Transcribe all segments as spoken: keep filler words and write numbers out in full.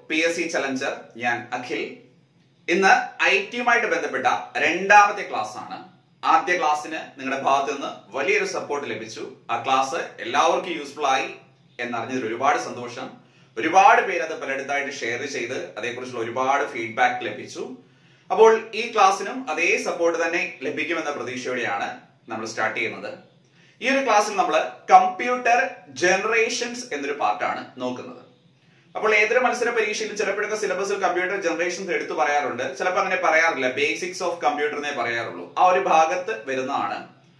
P S C challenger. ഞാൻ അഖിൽ. ഇന്ന് I ടിയുമായിട്ട് ബന്ധപ്പെട്ട രണ്ടാമത്തെ ക്ലാസ് ആണ്. ആദ്യ ക്ലാസ്സിന് നിങ്ങളുടെ ഭാഗത്ത് നിന്ന് വലിയൊരു സപ്പോർട്ട് ലഭിച്ചു. ആ ക്ലാസ് എല്ലാവർക്കും യൂസ്ഫുൾ ആയി എന്നറിഞ്ഞതിൽ ഒരുപാട് സന്തോഷം. ഒരുപാട് പേര് അത് പലയിടത്തായിട്ട് ഷെയർ ചെയ്ത് അതേക്കുറിച്ചുള്ള ഒരുപാട് ഫീഡ്ബാക്ക് ലഭിച്ചു. അപ്പോൾ ഈ ക്ലാസ്സിനും അതേ സപ്പോർട്ട് തന്നെ ലഭിക്കുമെന്ന പ്രതീക്ഷയോടെയാണ് നമ്മൾ സ്റ്റാർട്ട് ചെയ്യുന്നത്. ഈ ഒരു ക്ലാസ്സിൽ നമ്മൾ കമ്പ്യൂട്ടർ ജനറേഷൻസ് എന്നൊരു പാർട്ടാണ് നോക്കുന്നത്. അപ്പോൾ ഏതൊരു മത്സര പരീക്ഷയിലും ചിലപ്പോഴൊക്കെ സിലബസിൽ കമ്പ്യൂട്ടർ ജനറേഷൻസ് എടുത്തു പറയാറുണ്ട്, ചിലപ്പോൾ അങ്ങനെ പറയാറില്ല. ബേസിക്സ് ഓഫ് കമ്പ്യൂട്ടർ എന്നേ പറയാറുള്ളൂ. ആ ഒരു ഭാഗത്ത് വരുന്നതാണ്.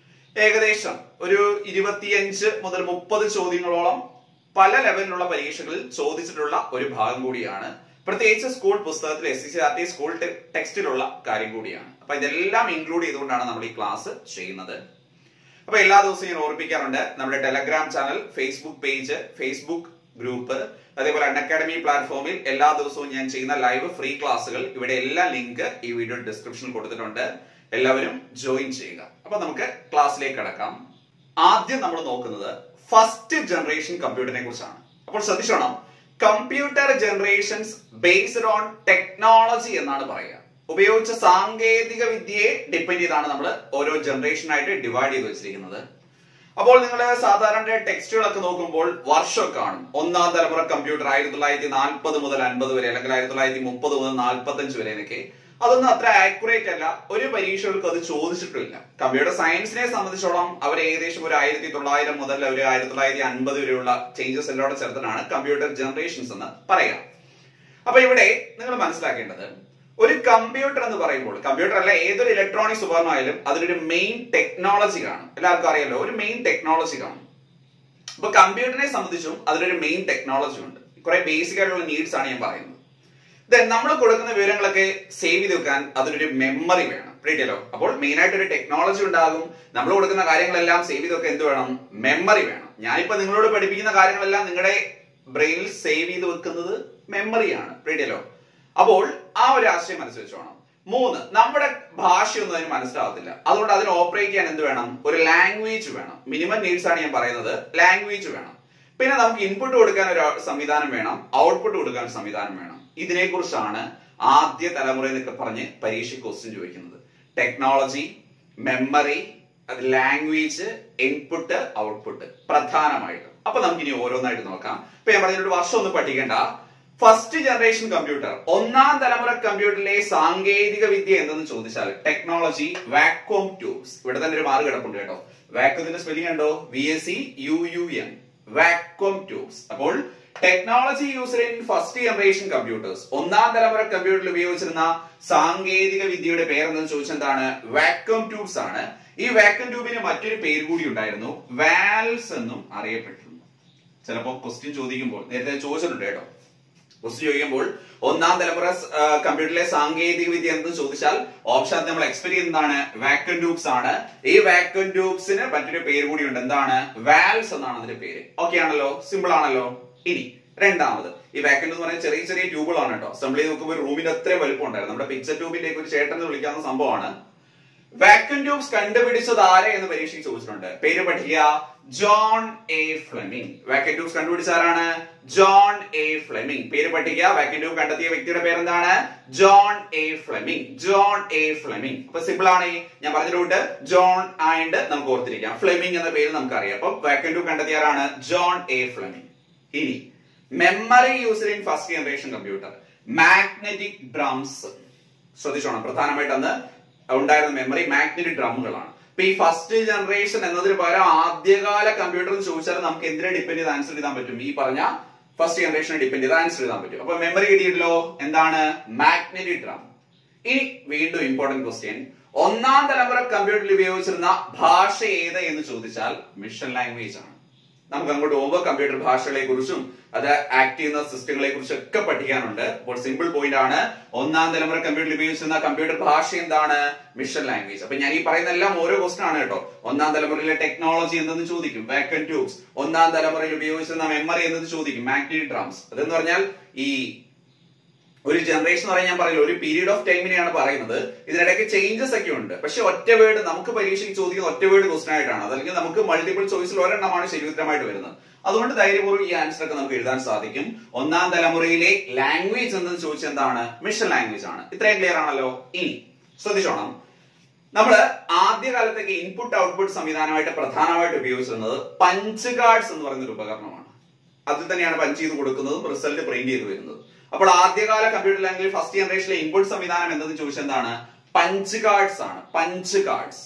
ഏകദേശം ഒരു ഇരുപത്തിയഞ്ച് മുതൽ മുപ്പത് ചോദ്യങ്ങളോളം പല ലെവലിലുള്ള പരീക്ഷകളിൽ ചോദിച്ചിട്ടുള്ള ഒരു ഭാഗം കൂടിയാണ്. പ്രത്യേകിച്ച് സ്കൂൾ പുസ്തകത്തിൽ S C C R T school ടെക്സ്റ്റിലുള്ള കാര്യം കൂടിയാണ്. അപ്പൊ ഇതെല്ലാം ഇൻക്ലൂഡ് ചെയ്തുകൊണ്ടാണ് നമ്മൾ ഈ ക്ലാസ് ചെയ്യുന്നത്. അപ്പൊ എല്ലാ ദിവസവും ഞാൻ ഓർമ്മിപ്പിക്കാറുണ്ട്, നമ്മുടെ telegram channel, facebook page, facebook group, അതേപോലെ അൺഅക്കാഡമി പ്ലാറ്റ്ഫോമിൽ എല്ലാ ദിവസവും ഞാൻ ചെയ്യുന്ന ലൈവ് ഫ്രീ ക്ലാസ്സുകൾ, ഇവിടെ എല്ലാ ലിങ്ക് ഈ വീഡിയോ ഡിസ്ക്രിപ്ഷനിൽ കൊടുത്തിട്ടുണ്ട്. എല്ലാവരും ജോയിൻ ചെയ്യുക. അപ്പൊ നമുക്ക് ക്ലാസ്സിലേക്ക് കടക്കാം. ആദ്യം നമ്മൾ നോക്കുന്നത് ഫസ്റ്റ് ജനറേഷൻ കമ്പ്യൂട്ടറിനെ കുറിച്ചാണ്. അപ്പോൾ ശ്രദ്ധിച്ചോണം, computer generations based on technology എന്നാണ് പറയുക. ഉപയോഗിച്ച സാങ്കേതിക വിദ്യയെ ഡിപ്പെൻഡ് ചെയ്താണ് നമ്മൾ ഓരോ ജനറേഷനായിട്ട് ഡിവൈഡ് ചെയ്ത് വെച്ചിരിക്കുന്നത്. അപ്പോൾ നിങ്ങൾ സാധാരണ ടെക്സ്റ്റുകളൊക്കെ നോക്കുമ്പോൾ വർഷം കാണും. ഒന്നാം തലമുറ കമ്പ്യൂട്ടർ ആയിരത്തി തൊള്ളായിരത്തി നാൽപ്പത് മുതൽ അൻപത് വരെ, അല്ലെങ്കിൽ ആയിരത്തി തൊള്ളായിരത്തി മുപ്പത് മുതൽ നാൽപ്പത്തി അഞ്ച് വരെ എന്നൊക്കെ. അതൊന്നും അത്ര ആക്യുറേറ്റ് അല്ല. ഒരു പരീക്ഷകൾക്ക് അത് ചോദിച്ചിട്ടില്ല. കമ്പ്യൂട്ടർ സയൻസിനെ സംബന്ധിച്ചോളം അവർ ഏകദേശം ഒരു ആയിരത്തി തൊള്ളായിരം മുതൽ ഒരു ആയിരത്തി തൊള്ളായിരത്തി അൻപത് വരെയുള്ള ചേഞ്ചസ് എല്ലാം ചേർത്തിട്ടാണ് കമ്പ്യൂട്ടർ ജനറേഷൻസ് എന്ന് പറയാം. അപ്പൊ ഇവിടെ നിങ്ങൾ മനസ്സിലാക്കേണ്ടത്, ഒരു കമ്പ്യൂട്ടർ എന്ന് പറയുമ്പോൾ, കമ്പ്യൂട്ടർ അല്ല ഏതൊരു ഇലക്ട്രോണിക്സ് ഉപകരണമായാലും അതിനൊരു മെയിൻ ടെക്നോളജി കാണും. എല്ലാവർക്കും അറിയാലോ, ഒരു മെയിൻ ടെക്നോളജി കാണും. അപ്പൊ കമ്പ്യൂട്ടറിനെ സംബന്ധിച്ചും അതിനൊരു മെയിൻ ടെക്നോളജി ഉണ്ട്. കുറെ ബേസിക് ആയിട്ടുള്ള നീഡ്സ് ആണ് ഞാൻ പറയുന്നത്. ദെൻ നമ്മൾ കൊടുക്കുന്ന വിവരങ്ങളൊക്കെ സേവ് ചെയ്ത് വെക്കാൻ അതിനൊരു മെമ്മറി വേണം. റീറ്റല്ലോ. അപ്പോൾ മെയിൻ ആയിട്ട് ഒരു ടെക്നോളജി ഉണ്ടാകും. നമ്മൾ കൊടുക്കുന്ന കാര്യങ്ങളെല്ലാം സേവ് ചെയ്ത് വെക്കാൻ എന്ത് വേണം? മെമ്മറി വേണം. ഞാനിപ്പോ നിങ്ങളോട് പഠിപ്പിക്കുന്ന കാര്യങ്ങളെല്ലാം നിങ്ങളുടെ ബ്രെയിനിൽ സേവ് ചെയ്ത് വെക്കുന്നത് മെമ്മറിയാണ്. റീറ്റല്ലോ. അപ്പോൾ ആ ഒരു ആശയം മനസ്സിൽ വെച്ചോണം. മൂന്ന്, നമ്മുടെ ഭാഷയൊന്നും അതിന് മനസ്സിലാവത്തില്ല. അതുകൊണ്ട് അതിന് ഓപ്പറേറ്റ് ചെയ്യാൻ എന്ത് വേണം? ഒരു ലാംഗ്വേജ് വേണം. മിനിമം നീഡ്സ് ആണ് ഞാൻ പറയുന്നത്. ലാംഗ്വേജ് വേണം. പിന്നെ നമുക്ക് ഇൻപുട്ട് കൊടുക്കാൻ ഒരു സംവിധാനം വേണം, ഔട്ട്പുട്ട് കൊടുക്കാൻ സംവിധാനം വേണം. ഇതിനെ കുറിച്ചാണ് ആദ്യ തലമുറ എന്നൊക്കെ പറഞ്ഞ് പരീക്ഷ ക്വസ്റ്റ്യൻ ചോദിക്കുന്നത്. Technology, memory, language, input, output പ്രധാനമായിട്ടും. അപ്പൊ നമുക്ക് ഇനി ഓരോന്നായിട്ട് നോക്കാം. ഇപ്പൊ ഞാൻ പറഞ്ഞൊരു വർഷം ഒന്നും പഠിക്കേണ്ട. ഫസ്റ്റ് ജനറേഷൻ കമ്പ്യൂട്ടർ, ഒന്നാം തലമുറ കമ്പ്യൂട്ടറിലെ സാങ്കേതിക വിദ്യ എന്തെന്ന് ചോദിച്ചാൽ ടെക്നോളജി, വാക്വം ട്യൂബ്സ്. ഇവിടെ തന്നെ ഒരു മാർക്ക് കിടപ്പുണ്ട് കേട്ടോ. വാക്വത്തിന്റെ സ്പെല്ലിംഗ് ഉണ്ടോ? V S C U U M, vacuum tubes. അപ്പോൾ technology used in first generation computers, ഒന്നാം തലമുറ കമ്പ്യൂട്ടറിൽ ഉപയോഗിച്ചിരുന്ന സാങ്കേതിക വിദ്യയുടെ പേരെന്തെന്ന് ചോദിച്ചാൽ എന്താണ്? വാക്വം ട്യൂബ്സ് ആണ്. ഈ വാക്വം ട്യൂബിന് മറ്റൊരു പേര് കൂടി ഉണ്ടായിരുന്നു, വാൽവ്സ് എന്നും അറിയപ്പെട്ടിരുന്നു. ചിലപ്പോ ക്വസ്റ്റ്യൻ ചോദിക്കുമ്പോൾ, നേരത്തെ ചോദിച്ചിട്ടുണ്ട് കേട്ടോ, ക്വസ്റ്റ്യൻ ചോദിക്കുമ്പോൾ ഒന്നാം തലമുറ കമ്പ്യൂട്ടറിലെ സാങ്കേതിക വിദ്യ എന്ന് ചോദിച്ചാൽ ഓപ്ഷൻ നമ്മൾ എക്സ്പെക്ട് ചെയ്യുന്നതാണ് വാക്വം ട്യൂബ്സ് ആണ്. ഈ വാക്വം ട്യൂബ്സിന് മറ്റൊരു പേര് കൂടി ഉണ്ട്. എന്താണ്? വാൽവ്സ് എന്നാണ് അതിന്റെ പേര്. ഓക്കെ ആണല്ലോ, സിമ്പിൾ ആണല്ലോ. ഇനി രണ്ടാമത്, ഈ വാക്വം എന്ന് പറഞ്ഞാൽ ചെറിയ ചെറിയ ട്യൂബുകളാണ് കേട്ടോ. അസംബ്ലി നോക്കുമ്പോൾ റൂമിന്റെ അത്രയും വലുപ്പം ഉണ്ടായിരുന്നു. നമ്മുടെ പിക്ചർ ട്യൂബിന്റെ ഒരു ചേട്ടൻ എന്ന് വിളിക്കാവുന്ന സംഭവമാണ്. വാക്വം ട്യൂബ്സ് കണ്ടുപിടിച്ചത് ആരെ എന്ന് പരീക്ഷയ്ക്ക് ചോദിച്ചിട്ടുണ്ട്. പേര് പഠിക്കുക, John A Fleming. Vacuum tubes കണ്ടുപിടിച്ച ആരാണ്? John A Fleming. പേര് പഠിക്കുക. വാക്വം ട്യൂബ് കണ്ടെത്തിയ വ്യക്തിയുടെ പേരെന്താണ്? John A Fleming. John A Fleming. അപ്പൊ സിമ്പിൾ ആണ്. ഞാൻ പറഞ്ഞിട്ടുണ്ട് ജോൺ ആൻഡ് നമുക്ക് ഓർത്തിരിക്കാം. ഫ്ലെമിംഗ് എന്ന പേര് നമുക്കറിയാം. അപ്പൊ വാക്വം ട്യൂബ് കണ്ടെത്തിയ ആരാണ്? John A Fleming. ഇനി memory used in first generation computer, magnetic drums. ശ്രദ്ധിച്ചോണം, പ്രധാനമായിട്ട് അന്ന് ഉണ്ടായിരുന്ന മെമ്മറി മാഗ്നറ്റിക് ഡ്രമ്മുകളാണ്. ഇപ്പൊ ഈ ഫസ്റ്റ് ജനറേഷൻ എന്നതിന് പകരം ആദ്യകാല കമ്പ്യൂട്ടർ എന്ന് ചോദിച്ചാൽ നമുക്ക് എന്തിനെ ഡിപ്പെൻഡ് ചെയ്ത് ആൻസർ ചെയ്താൻ പറ്റും? ഈ പറഞ്ഞ ഫസ്റ്റ് ജനറേഷനെ ഡിപ്പെൻഡ് ചെയ്ത് ആൻസർ ചെയ്താൻ പറ്റും. അപ്പൊ മെമ്മറി കിട്ടിയിട്ടല്ലോ, എന്താണ്? Magnetic drum. ഇനി വീണ്ടും ഇമ്പോർട്ടന്റ് ക്വസ്റ്റ്യൻ, ഒന്നാം തലമുറ കമ്പ്യൂട്ടറിൽ ഉപയോഗിച്ചിരുന്ന ഭാഷ ഏത് എന്ന് ചോദിച്ചാൽ മിഷൻ ലാംഗ്വേജ് ആണ്. നമുക്ക് അങ്ങോട്ട് പോകുമ്പോൾ കമ്പ്യൂട്ടർ ഭാഷകളെ കുറിച്ചും അത് ആക്ട് ചെയ്യുന്ന സിസ്റ്റങ്ങളെ കുറിച്ചും ഒക്കെ പഠിക്കാനുണ്ട്. അപ്പോൾ സിമ്പിൾ പോയിന്റ് ആണ്, ഒന്നാം തലമുറ കമ്പ്യൂട്ടറിൽ ഉപയോഗിച്ചിരുന്ന കമ്പ്യൂട്ടർ ഭാഷ എന്താണ്? Machine language. അപ്പൊ ഞാൻ ഈ പറയുന്ന എല്ലാം ഓരോ ക്വസ്റ്റൻ ആണ് കേട്ടോ. ഒന്നാം തലമുറയിലെ ടെക്നോളജി എന്തെന്ന് ചോദിക്കും, വാക്വം ട്യൂബ്സ്. ഒന്നാം തലമുറയിൽ ഉപയോഗിച്ചിരുന്ന മെമ്മറി എന്നത് ചോദിക്കും, മാഗ്നറ്റിക് ഡ്രംസ്. അതെന്ന് പറഞ്ഞാൽ ഈ ഒരു ജനറേഷൻ എന്ന് പറയാൻ ഞാൻ പറയില്ല, ഒരു പീരീഡ് ഓഫ് ടൈമിനെയാണ് പറയുന്നത്. ഇതിനിടയ്ക്ക് ചേഞ്ചസ് ഒക്കെ ഉണ്ട്. പക്ഷെ ഒറ്റ വേർഡ് നമുക്ക് പരീക്ഷയ്ക്ക് ചോദിക്കുന്ന ഒറ്റ വേർഡ് ക്വസ്റ്റൻ ആയിട്ടാണ്. അതല്ലെങ്കിൽ നമുക്ക് മൾട്ടിപ്പിൾ ചോയ്സിൽ ഒരെണ്ണമാണ് ശരി ഉത്തരമായിട്ട് വരുന്നത്. അതുകൊണ്ട് ധൈര്യപൂർവ്വം ഈ ആൻസർ ഒക്കെ നമുക്ക് എഴുതാൻ സാധിക്കും. ഒന്നാം തലമുറയിലെ ലാംഗ്വേജ് എന്തെന്ന് ചോദിച്ചാൽ എന്താണ്? മിഷൻ ലാംഗ്വേജ് ആണ്. ഇത്രയും ക്ലിയർ ആണല്ലോ. ഇനി ശ്രദ്ധിച്ചോണം, നമ്മള് ആദ്യകാലത്തൊക്കെ ഇൻപുട്ട് ഔട്ട്പുട്ട് സംവിധാനമായിട്ട് പ്രധാനമായിട്ട് ഉപയോഗിച്ചിരുന്നത് പഞ്ച് കാർഡ്സ് എന്ന് പറയുന്ന ഒരു ഉപകരണമാണ്. അതിൽ തന്നെയാണ് പഞ്ച് ചെയ്ത് കൊടുക്കുന്നതും റിസൾട്ട് പ്രിന്റ് ചെയ്ത് വരുന്നത്. അപ്പോൾ ആദ്യകാല കമ്പ്യൂട്ടർ ലാംഗ്വേജ് ഫസ്റ്റ് ജനറേഷനിലെ ഇൻപുട്ട് സംവിധാനം എന്തെന്ന് ചോദിച്ചാൽ എന്താണ്? പഞ്ച് കാർഡ്സ് ആണ്. Punch cards.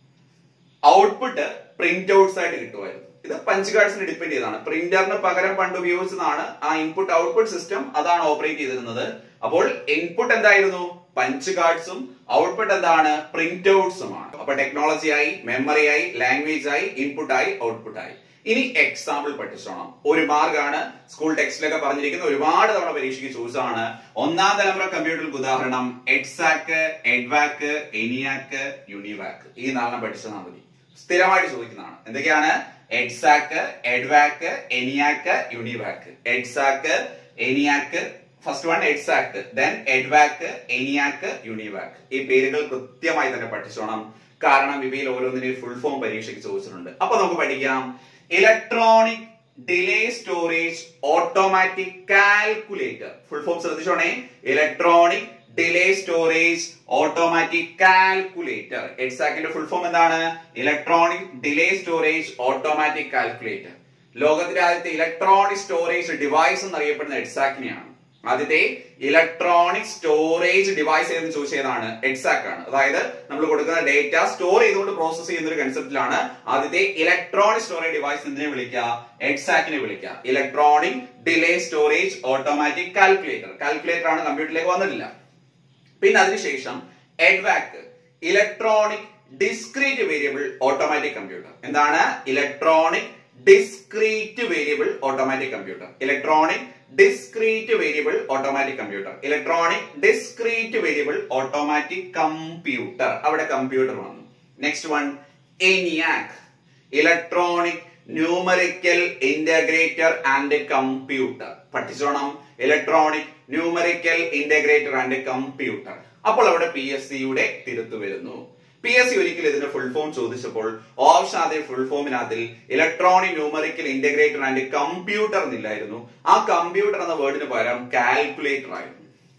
Output print outs ആയിട്ട് കിട്ടുമായിരുന്നു. ഇത് പഞ്ച് കാർഡ്സിനെ ഡിപ്പെൻഡ് ചെയ്താണ്. പ്രിന്ററിന് പകരം പണ്ട് ഉപയോഗിച്ചതാണ് ആ ഇൻപുട്ട് ഔട്ട്പുട്ട് സിസ്റ്റം. അതാണ് ഓപ്പറേറ്റ് ചെയ്തിരുന്നത്. അപ്പോൾ ഇൻപുട്ട് എന്തായിരുന്നു? പഞ്ച് കാർഡ്സും ഔട്ട്പുട്ട് എന്താണ്? പ്രിന്റ് ഔട്ട്സുമാണ്. അപ്പൊ ടെക്നോളജി ആയി, മെമ്മറി ആയി, ലാംഗ്വേജ് ആയി, ഇൻപുട്ട് ആയി, ഔട്ട്പുട്ട് ആയി. ഇനി എക്സാമ്പിൾ പഠിച്ചോണം. ഒരു മാർക്കാണ് സ്കൂൾ ടെക്സ്റ്റിലൊക്കെ പറഞ്ഞിരിക്കുന്ന, ഒരുപാട് തവണ പരീക്ഷയ്ക്ക് ചോദിച്ചതാണ്. ഒന്നാം തലമുറ കമ്പ്യൂട്ടർക്ക് ഉദാഹരണം എഡ്സാക്ക്, എഡ്വാക്ക്, എനിയാക്ക്, യൂണിവാക്ക്. ഈ നാലെണ്ണം പഠിച്ചാൽ മതി. സ്ഥിരമായിട്ട് ചോദിക്കുന്നതാണ്. എന്തൊക്കെയാണ്? EDSAC, EDVAC, ENIAC, UNIVAC. EDSAC, ENIAC, first one EDSAC, then EDVAC, ENIAC, UNIVAC. ഈ പേരുകൾ കൃത്യമായി തന്നെ പഠിച്ചോണം. കാരണം ഇവയിൽ ഓരോന്നിനെയും ഫുൾ ഫോം പരീക്ഷയ്ക്ക് ചോദിച്ചിട്ടുണ്ട്. അപ്പൊ നമുക്ക് പഠിക്കാം. Electronic delay storage automatic calculator. Full form ശ്രദ്ധിച്ചോണേ. Electronic delay storage automatic calculator. എഡ്സാക്കിന്റെ ഫുൾ ഫോം എന്താണ്? Electronic delay storage automatic calculator. ലോകത്തിലെ ആദ്യത്തെ ഇലക്ട്രോണിക് സ്റ്റോറേജ് ഡിവൈസ് എന്നറിയപ്പെടുന്ന എഡ്സാക്കിനെയാണ്. ആദ്യത്തെ ഇലക്ട്രോണിക് സ്റ്റോറേജ് ഡിവൈസ് എന്ന് ചോദിച്ചതാണ് എഡ്സാക്ക് ആണ്. അതായത് നമ്മൾ കൊടുക്കുന്ന ഡേറ്റ സ്റ്റോർ ചെയ്തുകൊണ്ട് പ്രോസസ് ചെയ്യുന്ന ഒരു കൺസെപ്റ്റിലാണ് ആദ്യത്തെ ഇലക്ട്രോണിക് സ്റ്റോറേജ് ഡിവൈസ് എന്തിനെ വിളിക്കുക? എഡ്സാക്കിനെ വിളിക്കുക. Electronic delay storage automatic calculator. Calculator ആണ്, കമ്പ്യൂട്ടറിലേക്ക് വന്നിട്ടില്ല. പിന്നെ അതിനുശേഷം EDVAC, electronic discrete variable automatic computer. എന്താണ്? Electronic discrete variable automatic computer. Electronic discrete variable automatic computer. Electronic discrete variable automatic computer. അവിടെ കമ്പ്യൂട്ടർ വന്നു. Next one ENIAC, electronic numerical integrator and computer. പഠിച്ചോണം. Electronic numerical integrator and computer. അപ്പോൾ അവിടെ P S സിയുടെ തിരുത്തു വരുന്നു. P S C ഒരിക്കലും ഇതിന്റെ full form ചോദിച്ചപ്പോൾ ഓപ്ഷൻ ആദ്യം ഫുൾ ഫോമിനകത്തിൽ electronic numerical integrator and computer എന്നില്ലായിരുന്നു. ആ കമ്പ്യൂട്ടർ എന്ന വേർഡിന് പകരം കാൽക്കുലേറ്റർ ആയിരുന്നു.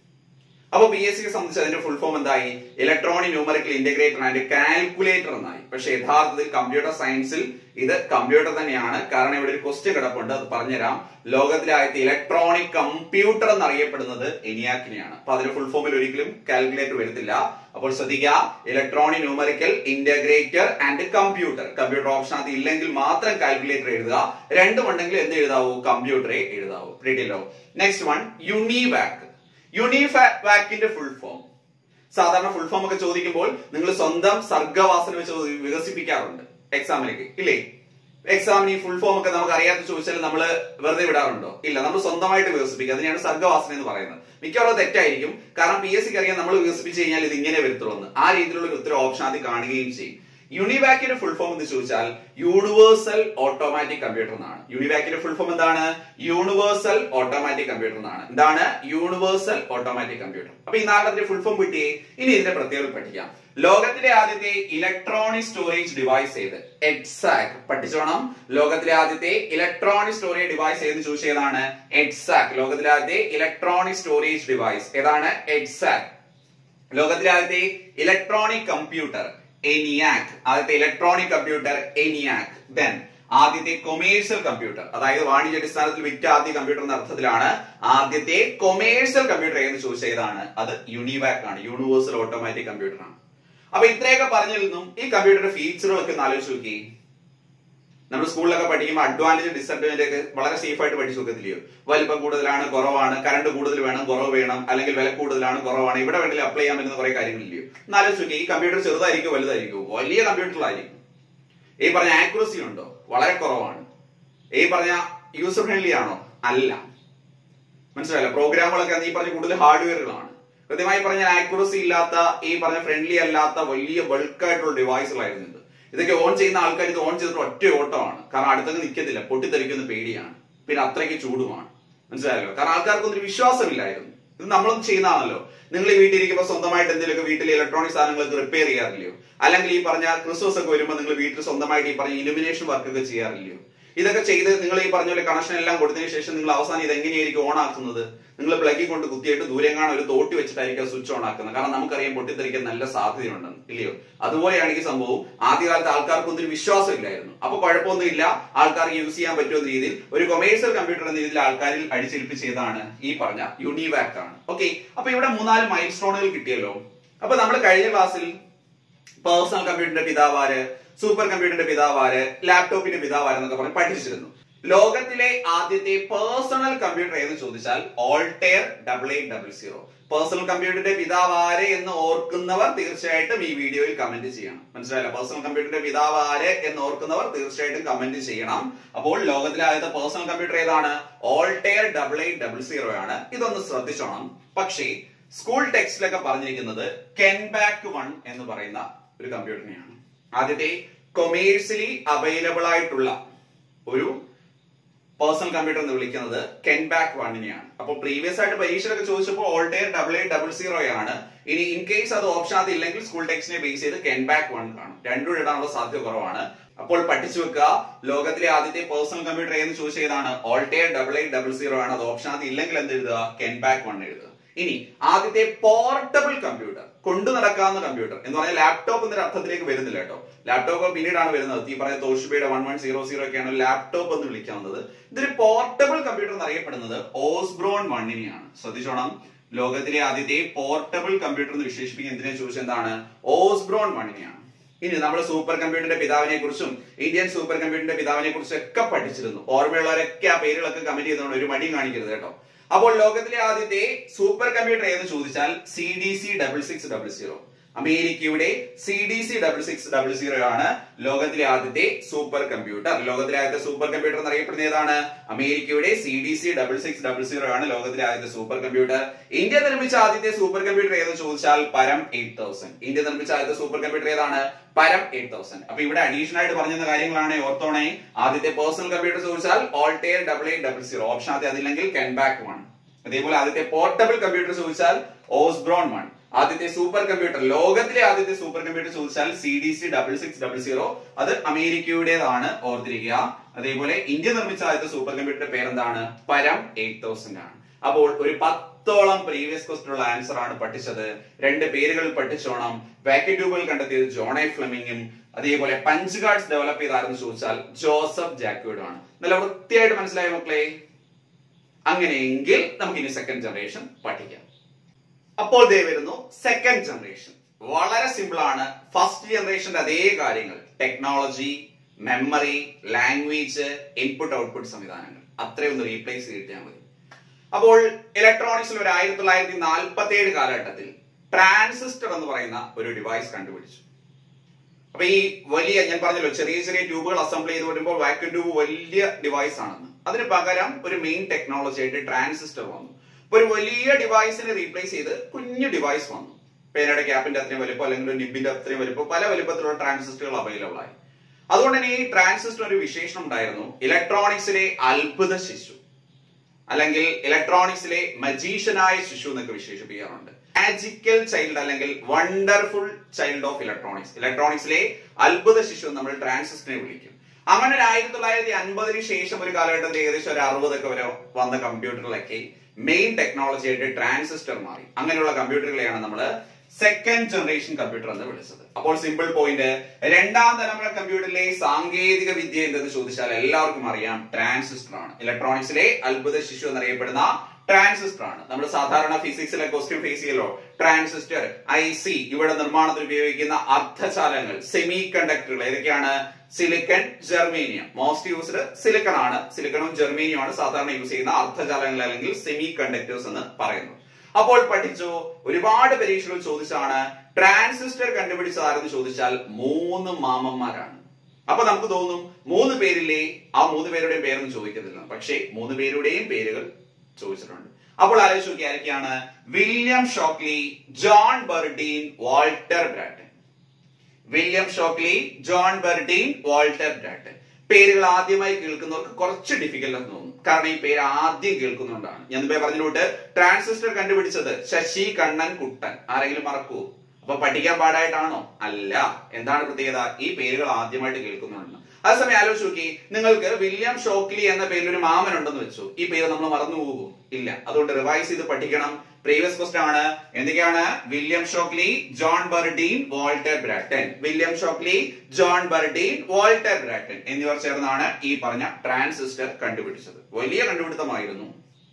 അപ്പൊ പി എസ് സിയെ സംബന്ധിച്ച് അതിന്റെ ഫുൾ ഫോം എന്തായി? Electronic numerical integrator and calculator എന്നായി. പക്ഷെ യഥാർത്ഥത്തിൽ കമ്പ്യൂട്ടർ സയൻസിൽ ഇത് കമ്പ്യൂട്ടർ തന്നെയാണ്. കാരണം ഇവിടെ ഒരു ക്വസ്റ്റ്യൻ കിടപ്പുണ്ട്, അത് പറഞ്ഞുതരാം. ലോകത്തിലെ ആദ്യത്തെ ഇലക്ട്രോണിക് കമ്പ്യൂട്ടർ എന്നറിയപ്പെടുന്നത് എനിയാക്കിനെയാണ്. അപ്പൊ അതിന്റെ ഫുൾ ഫോമിൽ ഒരിക്കലും കാൽക്കുലേറ്റർ വരത്തില്ല. അപ്പോൾ ശ്രദ്ധിക്കുക, electronic numerical integrator and computer. Computer option അത് ഇല്ലെങ്കിൽ മാത്രം കാൽക്കുലേറ്റർ എഴുതുക. രണ്ടും ഉണ്ടെങ്കിൽ എന്ത് എഴുതാവൂ? കമ്പ്യൂട്ടറെ എഴുതാവൂ. കിട്ടിയല്ലോ. Next one UNIVAC. യൂണിവാക്കിന്റെ ഫുൾ ഫോം സാധാരണ ഫുൾ ഫോം ഒക്കെ ചോദിക്കുമ്പോൾ നിങ്ങൾ സ്വന്തം സർഗവാസന വെച്ച് വികസിപ്പിക്കാറുണ്ട് എക്സാമിലേക്ക്, ഇല്ലേ? എക്സാമിന് ഈ ഫുൾ ഫോം ഒക്കെ നമുക്ക് അറിയാത്ത ചോദിച്ചാൽ നമ്മൾ വെറുതെ വിടാറുണ്ടോ? ഇല്ല, നമ്മൾ സ്വന്തമായിട്ട് വികസിപ്പിക്കുക. അതിനെയാണ് സർഗവാസന എന്ന് പറയുന്നത്. മിക്കവാറും തെറ്റായിരിക്കും. കാരണം പി എസ് സിക്ക് അറിയാം നമ്മൾ വികസിപ്പിച്ച് കഴിഞ്ഞാൽ ഇത് ഇങ്ങനെ വരത്തുള്ളൂ. ആ രീതിയിലുള്ള ഒരു ഉത്തരം ഓപ്ഷൻ ആദ്യം കാണുകയും ചെയ്യും. യൂണിവാക്കിന്റെ ഫുൾ ഫോം എന്ന് ചോദിച്ചാൽ യൂണിവേഴ്സൽ ഓട്ടോമാറ്റിക് കമ്പ്യൂട്ടർ എന്നാണ്. യൂണിവാക്കിന്റെ ഫുൾ ഫോം എന്താണ്? യൂണിവേഴ്സൽ ഓട്ടോമാറ്റിക് കമ്പ്യൂട്ടർ എന്നാണ്. എന്താണ്? Universal automatic computer. അപ്പൊ ഈ നാലെണ്ണത്തിന്റെ ഫുൾ ഫോം കിട്ടിയേ. ഇനി ഇതിന്റെ പ്രത്യേകത പഠിക്കാം. ലോകത്തിലെ ആദ്യത്തെ ഇലക്ട്രോണിക് സ്റ്റോറേജ് ഡിവൈസ് ഏത്? എഡ്സാക്ക്. പഠിച്ചോണം. ലോകത്തിലെ ആദ്യത്തെ ഇലക്ട്രോണിക് സ്റ്റോറേജ് ഡിവൈസ് ഏത് ചോദിച്ചതാണ്? എഡ്സാക്ക്. ലോകത്തിലെ ആദ്യത്തെ ഇലക്ട്രോണിക് സ്റ്റോറേജ് ഡിവൈസ് ഏതാണ്? എഡ്സാക്ക്. ലോകത്തിലെ ആദ്യത്തെ ഇലക്ട്രോണിക് കമ്പ്യൂട്ടർ എനിയാക്. ആദ്യത്തെ ഇലക്ട്രോണിക് കമ്പ്യൂട്ടർ എനിയാക്. ദെൻ ആദ്യത്തെ കൊമേഴ്സ്യൽ കമ്പ്യൂട്ടർ, അതായത് വാണിജ്യ അടിസ്ഥാനത്തിൽ വിറ്റ ആദ്യ കമ്പ്യൂട്ടർ എന്ന അർത്ഥത്തിലാണ് ആദ്യത്തെ കൊമേഴ്സ്യൽ കമ്പ്യൂട്ടർ എന്ന് ചോദിച്ചതാണ്. അത് യൂണിവാക് ആണ്. യൂണിവേഴ്സൽ ഓട്ടോമാറ്റിക് കമ്പ്യൂട്ടർ ആണ്. അപ്പൊ ഇത്രയൊക്കെ പറഞ്ഞിരുന്നും ഈ കമ്പ്യൂട്ടറിന്റെ ഫീച്ചറുകളൊക്കെ ഒന്ന് ആലോചിച്ച് നോക്കി. നമ്മൾ സ്കൂളിലൊക്കെ പഠിക്കുമ്പോൾ അഡ്വാൻറ്റേജ് ഡിസഡ്വാൻറ്റേജ് ഒക്കെ വളരെ സേഫ് ആയിട്ട് പഠിച്ചു നോക്കത്തില്ലയോ? വലിപ്പം കൂടുതലാണ്, കുറവാണ്, കറണ്ട് കൂടുതൽ വേണം, കുറവ് വേണം, അല്ലെങ്കിൽ വില കൂടുതലാണ്, കുറവാണ്, ഇവിടെ വേണമെങ്കിൽ അപ്ലൈ ചെയ്യാൻ പറ്റുന്ന കുറെ കാര്യങ്ങളില്ലയോ? ഒന്ന് ആലോചിച്ച് നോക്കി. ഈ കമ്പ്യൂട്ടർ ചെറുതായിരിക്കും വലുതായിരിക്കും? വലിയ കമ്പ്യൂട്ടറിലായിരിക്കും. ഈ പറഞ്ഞ ആക്യുറസി ഉണ്ടോ? വളരെ കുറവാണ്. ഈ പറഞ്ഞ യൂസർ ഫ്രണ്ട്ലി ആണോ? അല്ല. മനസ്സിലായല്ലോ? പ്രോഗ്രാമുകളൊക്കെ ഈ പറഞ്ഞ കൂടുതൽ ഹാർഡ്വെയറുകളാണ്. കൃത്യമായി പറഞ്ഞാൽ ആക്യുറസി ഇല്ലാത്ത, ഈ പറഞ്ഞ ഫ്രണ്ട്ലി അല്ലാത്ത വലിയ ബൾക്കായിട്ടുള്ള ഡിവൈസുകളായിരുന്നു ഇത്. ഇതൊക്കെ ഓൺ ചെയ്യുന്ന ആൾക്കാർ ഇത് ഓൺ ചെയ്തിട്ട് ഒറ്റ ഓട്ടമാണ്. കാരണം അടുത്തൊക്കെ നിൽക്കത്തില്ല, പൊട്ടിത്തെറിക്കുന്ന പേടിയാണ്. പിന്നെ അത്രയ്ക്ക് ചൂടുമാണ്. മനസ്സിലായല്ലോ? കാരണം ആൾക്കാർക്കൊന്നും ഒരു വിശ്വാസമില്ലായിരുന്നു. ഇത് നമ്മളും ചെയ്യുന്നതാണല്ലോ. നിങ്ങൾ ഈ വീട്ടിലിരിക്കുമ്പോൾ സ്വന്തമായിട്ട് എന്തെങ്കിലുമൊക്കെ വീട്ടിൽ ഇലക്ട്രോണിക് സാധനങ്ങളൊക്കെ റിപ്പയർ ചെയ്യാറില്ലയോ? അല്ലെങ്കിൽ ഈ പറഞ്ഞ ക്രിസ്മസ് ഒക്കെ വരുമ്പോൾ നിങ്ങൾ വീട്ടിൽ സ്വന്തമായിട്ട് ഈ പറഞ്ഞ ഇലുമിനേഷൻ വർക്ക് ഒക്കെ ചെയ്യാറില്ലയോ? ഇതൊക്കെ ചെയ്ത് നിങ്ങൾ ഈ പറഞ്ഞ പോലെ കണക്ഷൻ എല്ലാം കൊടുത്തതിന് ശേഷം നിങ്ങൾ അവസാനം ഇത് എങ്ങനെയായിരിക്കും ഓൺ ആക്കുന്നത്? നിങ്ങൾ പ്ലഗിൽ കൊണ്ട് കുത്തിയിട്ട് ദൂരെങ്ങാണ് ഒരു തോട്ടി വെച്ചിട്ടായിരിക്കും സ്വിച്ച് ഓൺ ആക്കുന്നത്. കാരണം നമുക്കറിയാം പൊട്ടിത്തെറിക്കാൻ നല്ല സാധ്യതയുണ്ടെന്ന്, ഇല്ലയോ? അതുപോലെയാണ് ഈ സംഭവം. ആദ്യകാലത്ത് ആൾക്കാർക്കൊന്നും ഒരു വിശ്വാസം ഇല്ലായിരുന്നു. അപ്പൊ കുഴപ്പമൊന്നുമില്ല, ആൾക്കാർക്ക് യൂസ് ചെയ്യാൻ പറ്റുന്ന രീതിയിൽ ഒരു കൊമേഴ്സ്യൽ കമ്പ്യൂട്ടർ എന്ന രീതിയിൽ ആൾക്കാരിൽ അടിച്ചേൽപ്പിച്ചതാണ് ഈ പറഞ്ഞ യൂണിവാക് ആണ്. ഓക്കെ, അപ്പൊ ഇവിടെ മൂന്നാല് മൈൽ സ്റ്റോണുകൾ കിട്ടിയല്ലോ. അപ്പൊ നമ്മൾ കഴിഞ്ഞ ക്ലാസ്സിൽ പേഴ്സണൽ കമ്പ്യൂട്ടറിന്റെ പിതാവാര്, സൂപ്പർ കമ്പ്യൂട്ടറിന്റെ പിതാവാര്, ലാപ്ടോപ്പിന്റെ പിതാവാര് എന്നൊക്കെ പറഞ്ഞ് പഠിച്ചിരുന്നു. ലോകത്തിലെ ആദ്യത്തെ പേഴ്സണൽ കമ്പ്യൂട്ടർ ഏതെന്ന് ചോദിച്ചാൽ Altair double eight double zero. Personal കമ്പ്യൂട്ടറിന്റെ പിതാവാര് എന്ന് ഓർക്കുന്നവർ തീർച്ചയായിട്ടും ഈ വീഡിയോയിൽ കമന്റ് ചെയ്യണം. മനസ്സിലായല്ലോ? പേഴ്സണൽ കമ്പ്യൂട്ടറിന്റെ പിതാവാര് എന്ന് ഓർക്കുന്നവർ തീർച്ചയായിട്ടും കമന്റ് ചെയ്യണം. അപ്പോൾ ലോകത്തിലെ ആദ്യത്തെ പേഴ്സണൽ കമ്പ്യൂട്ടർ ഏതാണ്? Altair double eight double zero ആണ്. ഇതൊന്ന് ശ്രദ്ധിച്ചോണം. പക്ഷേ സ്കൂൾ ടെക്സ്റ്റിലൊക്കെ പറഞ്ഞിരിക്കുന്നത് കെൻബാക്ക് വൺ എന്ന് പറയുന്ന ഒരു കമ്പ്യൂട്ടറിനെയാണ്. ആദ്യത്തെ കൊമേഴ്സ്യലി അവൈലബിൾ ആയിട്ടുള്ള ഒരു പേഴ്സണൽ കമ്പ്യൂട്ടർ എന്ന് വിളിക്കുന്നത് കെൻബാക്ക് വണ്ണിനെയാണ്. അപ്പൊ പ്രീവിയസ് ആയിട്ട് പരീക്ഷയിലൊക്കെ ചോദിച്ചപ്പോൾ Altair double eight double zero ആണ്. ഇനി ഇൻ കേസ് അത് ഓപ്ഷൻ അത് ഇല്ലെങ്കിൽ സ്കൂൾ ടെക്സ്റ്റിനെ ബേസ് ചെയ്ത് കെൻബാക്ക് വൺ കാണും. രണ്ടും ഇടാനുള്ള സാധ്യത കുറവാണ്. അപ്പോൾ പഠിച്ചു വെക്കുക. ലോകത്തിലെ ആദ്യത്തെ പേഴ്സണൽ കമ്പ്യൂട്ടർ ഏതെന്ന് ചോദിച്ചതാണ് Altair double eight double zero ആണ്. അത് ഓപ്ഷൻ അത് ഇല്ലെങ്കിൽ എന്ത് എഴുതുക? കെൻബാക്ക് വൺ എഴുതുക. ഇനി ആദ്യത്തെ പോർട്ടബിൾ കമ്പ്യൂട്ടർ, കൊണ്ടു നടക്കാവുന്ന കമ്പ്യൂട്ടർ എന്ന് പറഞ്ഞാൽ ലാപ്ടോപ്പ് എന്നൊരു അർത്ഥത്തിലേക്ക് വരുന്നില്ല കേട്ടോ. ലാപ്ടോപ്പ് പിന്നീടാണ് വരുന്നത്. ഈ പറയുന്ന തോഷിബയുടെ വൺ വൺ സീറോ സീറോ ഒക്കെയാണ് ലാപ്ടോപ്പ് എന്ന് വിളിക്കാവുന്നത്. ഇതൊരു പോർട്ടബിൾ കമ്പ്യൂട്ടർ എന്നറിയപ്പെടുന്നത് ഓസ്ബ്രോൺ വണ്ണിനെയാണ്. ശ്രദ്ധിച്ചോണം. ലോകത്തിലെ ആദ്യത്തെ പോർട്ടബിൾ കമ്പ്യൂട്ടർ എന്ന് വിശേഷിപ്പിക്കുന്ന എന്തിനെ ചോദിച്ചാൽ എന്താണ്? ഓസ്ബ്രോൺ വണ്ണിനെയാണ്. ഇനി നമ്മൾ സൂപ്പർ കമ്പ്യൂട്ടറിന്റെ പിതാവിനെ കുറിച്ചും ഇന്ത്യൻ സൂപ്പർ കമ്പ്യൂട്ടറിന്റെ പിതാവിനെ കുറിച്ചും ഒക്കെ പഠിച്ചിരുന്നു. ഓർമ്മയുള്ളവരൊക്കെ ആ പേരുകളൊക്കെ കമന്റ് ചെയ്തുകൊണ്ട് ഒരു മടിയും കാണിക്കരുത് കേട്ടോ. അപ്പോൾ ലോകത്തിലെ ആദ്യത്തെ സൂപ്പർ കമ്പ്യൂട്ടർ ഏതെന്ന് ചോദിച്ചാൽ C D C double six double zero. അമേരിക്കയുടെ C D C double six double zero ആണ് ലോകത്തിലെ ആദ്യത്തെ സൂപ്പർ കമ്പ്യൂട്ടർ. ലോകത്തിലെ ആദ്യത്തെ സൂപ്പർ കമ്പ്യൂട്ടർ എന്നറിയപ്പെടുന്ന ഏതാണ്? അമേരിക്കയുടെ C D C double six double zero ആണ് ലോകത്തിലെ ആദ്യത്തെ സൂപ്പർ കമ്പ്യൂട്ടർ. ഇന്ത്യ നിർമ്മിച്ച ആദ്യത്തെ സൂപ്പർ കമ്പ്യൂട്ടർ ഏതെന്ന് ചോദിച്ചാൽ പരം എയ്റ്റ് തൗസൻഡ്. ഇന്ത്യ നിർമ്മിച്ച ആദ്യത്തെ സൂപ്പർ കമ്പ്യൂട്ടർ ഏതാണ്? പരം എയ്റ്റ് തൗസൻഡ്. അപ്പൊ ഇവിടെ അഡീഷണൽ ആയിട്ട് പറഞ്ഞ കാര്യങ്ങളാണ് ഓർത്തോണേ. ആദ്യത്തെ പേഴ്സണൽ കമ്പ്യൂട്ടർ ചോദിച്ചാൽ Altair double eight double zero. Option ആദ്യം അതില്ലെങ്കിൽ കെൻബാക്ക് വൺ. അതേപോലെ ആദ്യത്തെ പോർട്ടബിൾ കമ്പ്യൂട്ടർ ചോദിച്ചാൽ ഓസ്ബ്രോൺ വൺ. ആദ്യത്തെ സൂപ്പർ കമ്പ്യൂട്ടർ, ലോകത്തിലെ ആദ്യത്തെ സൂപ്പർ കമ്പ്യൂട്ടർ ചോദിച്ചാൽ C D C double six double zero. അത് അമേരിക്കയുടേതാണ്, ഓർത്തിരിക്കുക. അതേപോലെ ഇന്ത്യ നിർമ്മിച്ച ആദ്യത്തെ സൂപ്പർ കമ്പ്യൂട്ടറിന്റെ പേരെന്താണ്? പരം എയ്റ്റ് തൗസൻഡ് ആണ്. അപ്പോൾ ഒരു പത്തോളം പ്രീവിയസ് ക്വസ്റ്റിനുള്ള ആൻസർ ആണ് പഠിച്ചത്. രണ്ട് പേരുകൾ പഠിച്ചോണം. വാക്യൂം ട്യൂബുകൾ കണ്ടെത്തിയത് ജോൺ എ ഫ്ലെമിംഗും അതേപോലെ പഞ്ച് കാർഡ്സ് ഡെവലപ്പ് ചെയ്താരെന്ന് ചോദിച്ചാൽ ജോസഫ് ജാക്വിഡും ആണ്. നല്ല വൃത്തിയായിട്ട് മനസ്സിലായ മക്കളെ? അങ്ങനെയെങ്കിൽ നമുക്ക് ഇനി സെക്കൻഡ് ജനറേഷൻ പഠിക്കാം. അപ്പോൾ ദേ വരുന്നു സെക്കൻഡ് ജനറേഷൻ. വളരെ സിമ്പിൾ ആണ്. ഫസ്റ്റ് ജനറേഷന്റെ അതേ കാര്യങ്ങൾ, technology, memory, language, input output സംവിധാനങ്ങൾ അത്രയൊന്ന് റീപ്ലേസ് ചെയ്തിട്ടാൽ മതി. അപ്പോൾ ഇലക്ട്രോണിക്സിൽ ഒരു ആയിരത്തി തൊള്ളായിരത്തി നാൽപ്പത്തി ഏഴ് കാലഘട്ടത്തിൽ ട്രാൻസിസ്റ്റർ എന്ന് പറയുന്ന ഒരു ഡിവൈസ് കണ്ടുപിടിച്ചു. അപ്പൊ ഈ വലിയ, ഞാൻ പറഞ്ഞല്ലോ ചെറിയ ചെറിയ ട്യൂബുകൾ അസംബിൾ ചെയ്ത് വരുമ്പോൾ വാക്യൂം ട്യൂബ് വലിയ ഡിവൈസ് ആണെന്ന്. അതിന് പകരം ഒരു മെയിൻ ടെക്നോളജി ആയിട്ട് ട്രാൻസിസ്റ്റർ വന്നു. അപ്പൊ ഒരു വലിയ ഡിവൈസിനെ റീപ്ലേസ് ചെയ്ത് കുഞ്ഞു ഡിവൈസ് വന്നു. പേനയുടെ ക്യാപ്പിന്റെ അത്രയും വലുപ്പം അല്ലെങ്കിൽ ഒരു നിബിന്റെ അത്രയും വലുപ്പം, പല വലുപ്പത്തിലുള്ള ട്രാൻസിസ്റ്ററുകൾ അവൈലബിൾ ആയി. അതുകൊണ്ട് തന്നെ ഈ ട്രാൻസിസ്റ്റർ ഒരു വിശേഷണം ഉണ്ടായിരുന്നു, ഇലക്ട്രോണിക്സിലെ അത്ഭുത ശിശു അല്ലെങ്കിൽ ഇലക്ട്രോണിക്സിലെ മജീഷ്യനായ ശിശു എന്നൊക്കെ വിശേഷിപ്പിക്കാറുണ്ട്. മാജിക്കൽ ചൈൽഡ് അല്ലെങ്കിൽ വണ്ടർഫുൾ ചൈൽഡ് ഓഫ് ഇലക്ട്രോണിക്സ്, ഇലക്ട്രോണിക്സിലെ അത്ഭുത ശിശു എന്ന് നമ്മൾ ട്രാൻസിസ്റ്ററിനെ വിളിക്കും. അങ്ങനെ ഒരു ആയിരത്തി തൊള്ളായിരത്തി അൻപതിന് ശേഷം ഒരു കാലഘട്ടത്തിൽ ഏകദേശം ഒരു അറുപതൊക്കെ വരെ വന്ന കമ്പ്യൂട്ടറിലൊക്കെ മെയിൻ ടെക്നോളജി ആയിട്ട് ട്രാൻസിസ്റ്റർ മാറി. അങ്ങനെയുള്ള കമ്പ്യൂട്ടറുകളെയാണ് നമ്മൾ സെക്കൻഡ് ജനറേഷൻ കമ്പ്യൂട്ടർ എന്ന് വിളിച്ചത്. അപ്പോൾ സിമ്പിൾ പോയിന്റ്, രണ്ടാം തലമുറ കമ്പ്യൂട്ടറിലെ സാങ്കേതിക വിദ്യ എന്തെന്ന് ചോദിച്ചാൽ എല്ലാവർക്കും അറിയാം, ട്രാൻസിസ്റ്റർ ആണ്. ഇലക്ട്രോണിക്സിലെ അത്ഭുത ശിശു എന്നറിയപ്പെടുന്ന ട്രാൻസിസ്റ്റർ ആണ്. നമ്മൾ സാധാരണ ഫിസിക്സിലെ ക്വസ്റ്റ്യൻ ഫേസ് ചെയ്യലോ, ട്രാൻസിസ്റ്റർ, ഐ സി, ഇവിടെ നിർമ്മാണത്തിൽ ഉപയോഗിക്കുന്ന അർദ്ധചാലകങ്ങൾ, സെമി കണ്ടക്ടറുകൾ ഏതൊക്കെയാണ്? Silicon, germanium. Most used silicon ആണ്. സിലിക്കണും ജെർമേനിയം ആണ് സാധാരണ യൂസ് ചെയ്യുന്ന അർദ്ധചാലകങ്ങൾ അല്ലെങ്കിൽ സെമി കണ്ടക്ടേഴ്സ് എന്ന് പറയുന്നു. അപ്പോൾ പഠിച്ചു, ഒരുപാട് പരീക്ഷകൾ ചോദിച്ചാണ് ട്രാൻസിസ്റ്റർ കണ്ടുപിടിച്ചതാരെന്ന് ചോദിച്ചാൽ മൂന്ന് മാമന്മാരാണ്. അപ്പൊ നമുക്ക് തോന്നും മൂന്ന് പേരില്ലേ, ആ മൂന്ന് പേരുടെയും പേരൊന്നും ചോദിക്കുന്നില്ല. പക്ഷേ മൂന്ന് പേരുടെയും പേരുകൾ ചോദിച്ചിട്ടുണ്ട്. അപ്പോൾ ആലോചിച്ച് നോക്കി ആരൊക്കെയാണ്? William Shockley, John Bardeen, Walter Brattain. William Shockley, John Bardeen, Walter Brattain. പേരുകൾ ആദ്യമായി കേൾക്കുന്നവർക്ക് കുറച്ച് ഡിഫിക്കൽട്ട് എന്ന് തോന്നും. കാരണം ഈ പേര് ആദ്യം കേൾക്കുന്നുണ്ടാണ്. ഞാൻ മുമ്പേ പറഞ്ഞിട്ട് ട്രാൻസിസ്റ്റർ കണ്ടുപിടിച്ചത് ശശി കണ്ണൻ കുട്ടൻ. ആരെങ്കിലും മറക്കൂ? അപ്പൊ പഠിക്കാൻ പാടായിട്ടാണോ? അല്ല. എന്താണ് പ്രത്യേകത? ഈ പേരുകൾ ആദ്യമായിട്ട് കേൾക്കുന്നുണ്ട്. അതേസമയം ആലോചിച്ച് നോക്കി, നിങ്ങൾക്ക് വില്യം ഷോക്ലി എന്ന പേരിൽ ഒരു മാമൻ ഉണ്ടെന്ന് വെച്ചു. ഈ പേര് നമ്മൾ മറന്നു പോകും? ഇല്ല. അതുകൊണ്ട് റിവൈസ് ചെയ്ത് പഠിക്കണം. പ്രീവിയസ് ക്വസ്റ്റൻ ആണ്. എന്തൊക്കെയാണ്? William Shockley, John ബർഡീൻ, Walter Brattain. William Shockley, John ബർഡീൻ, Walter Brattain എന്നിവർ ചേർന്നാണ് ഈ പറഞ്ഞ ട്രാൻസിസ്റ്റർ കണ്ടുപിടിച്ചത്. വലിയ കണ്ടുപിടുത്തമായിരുന്നു.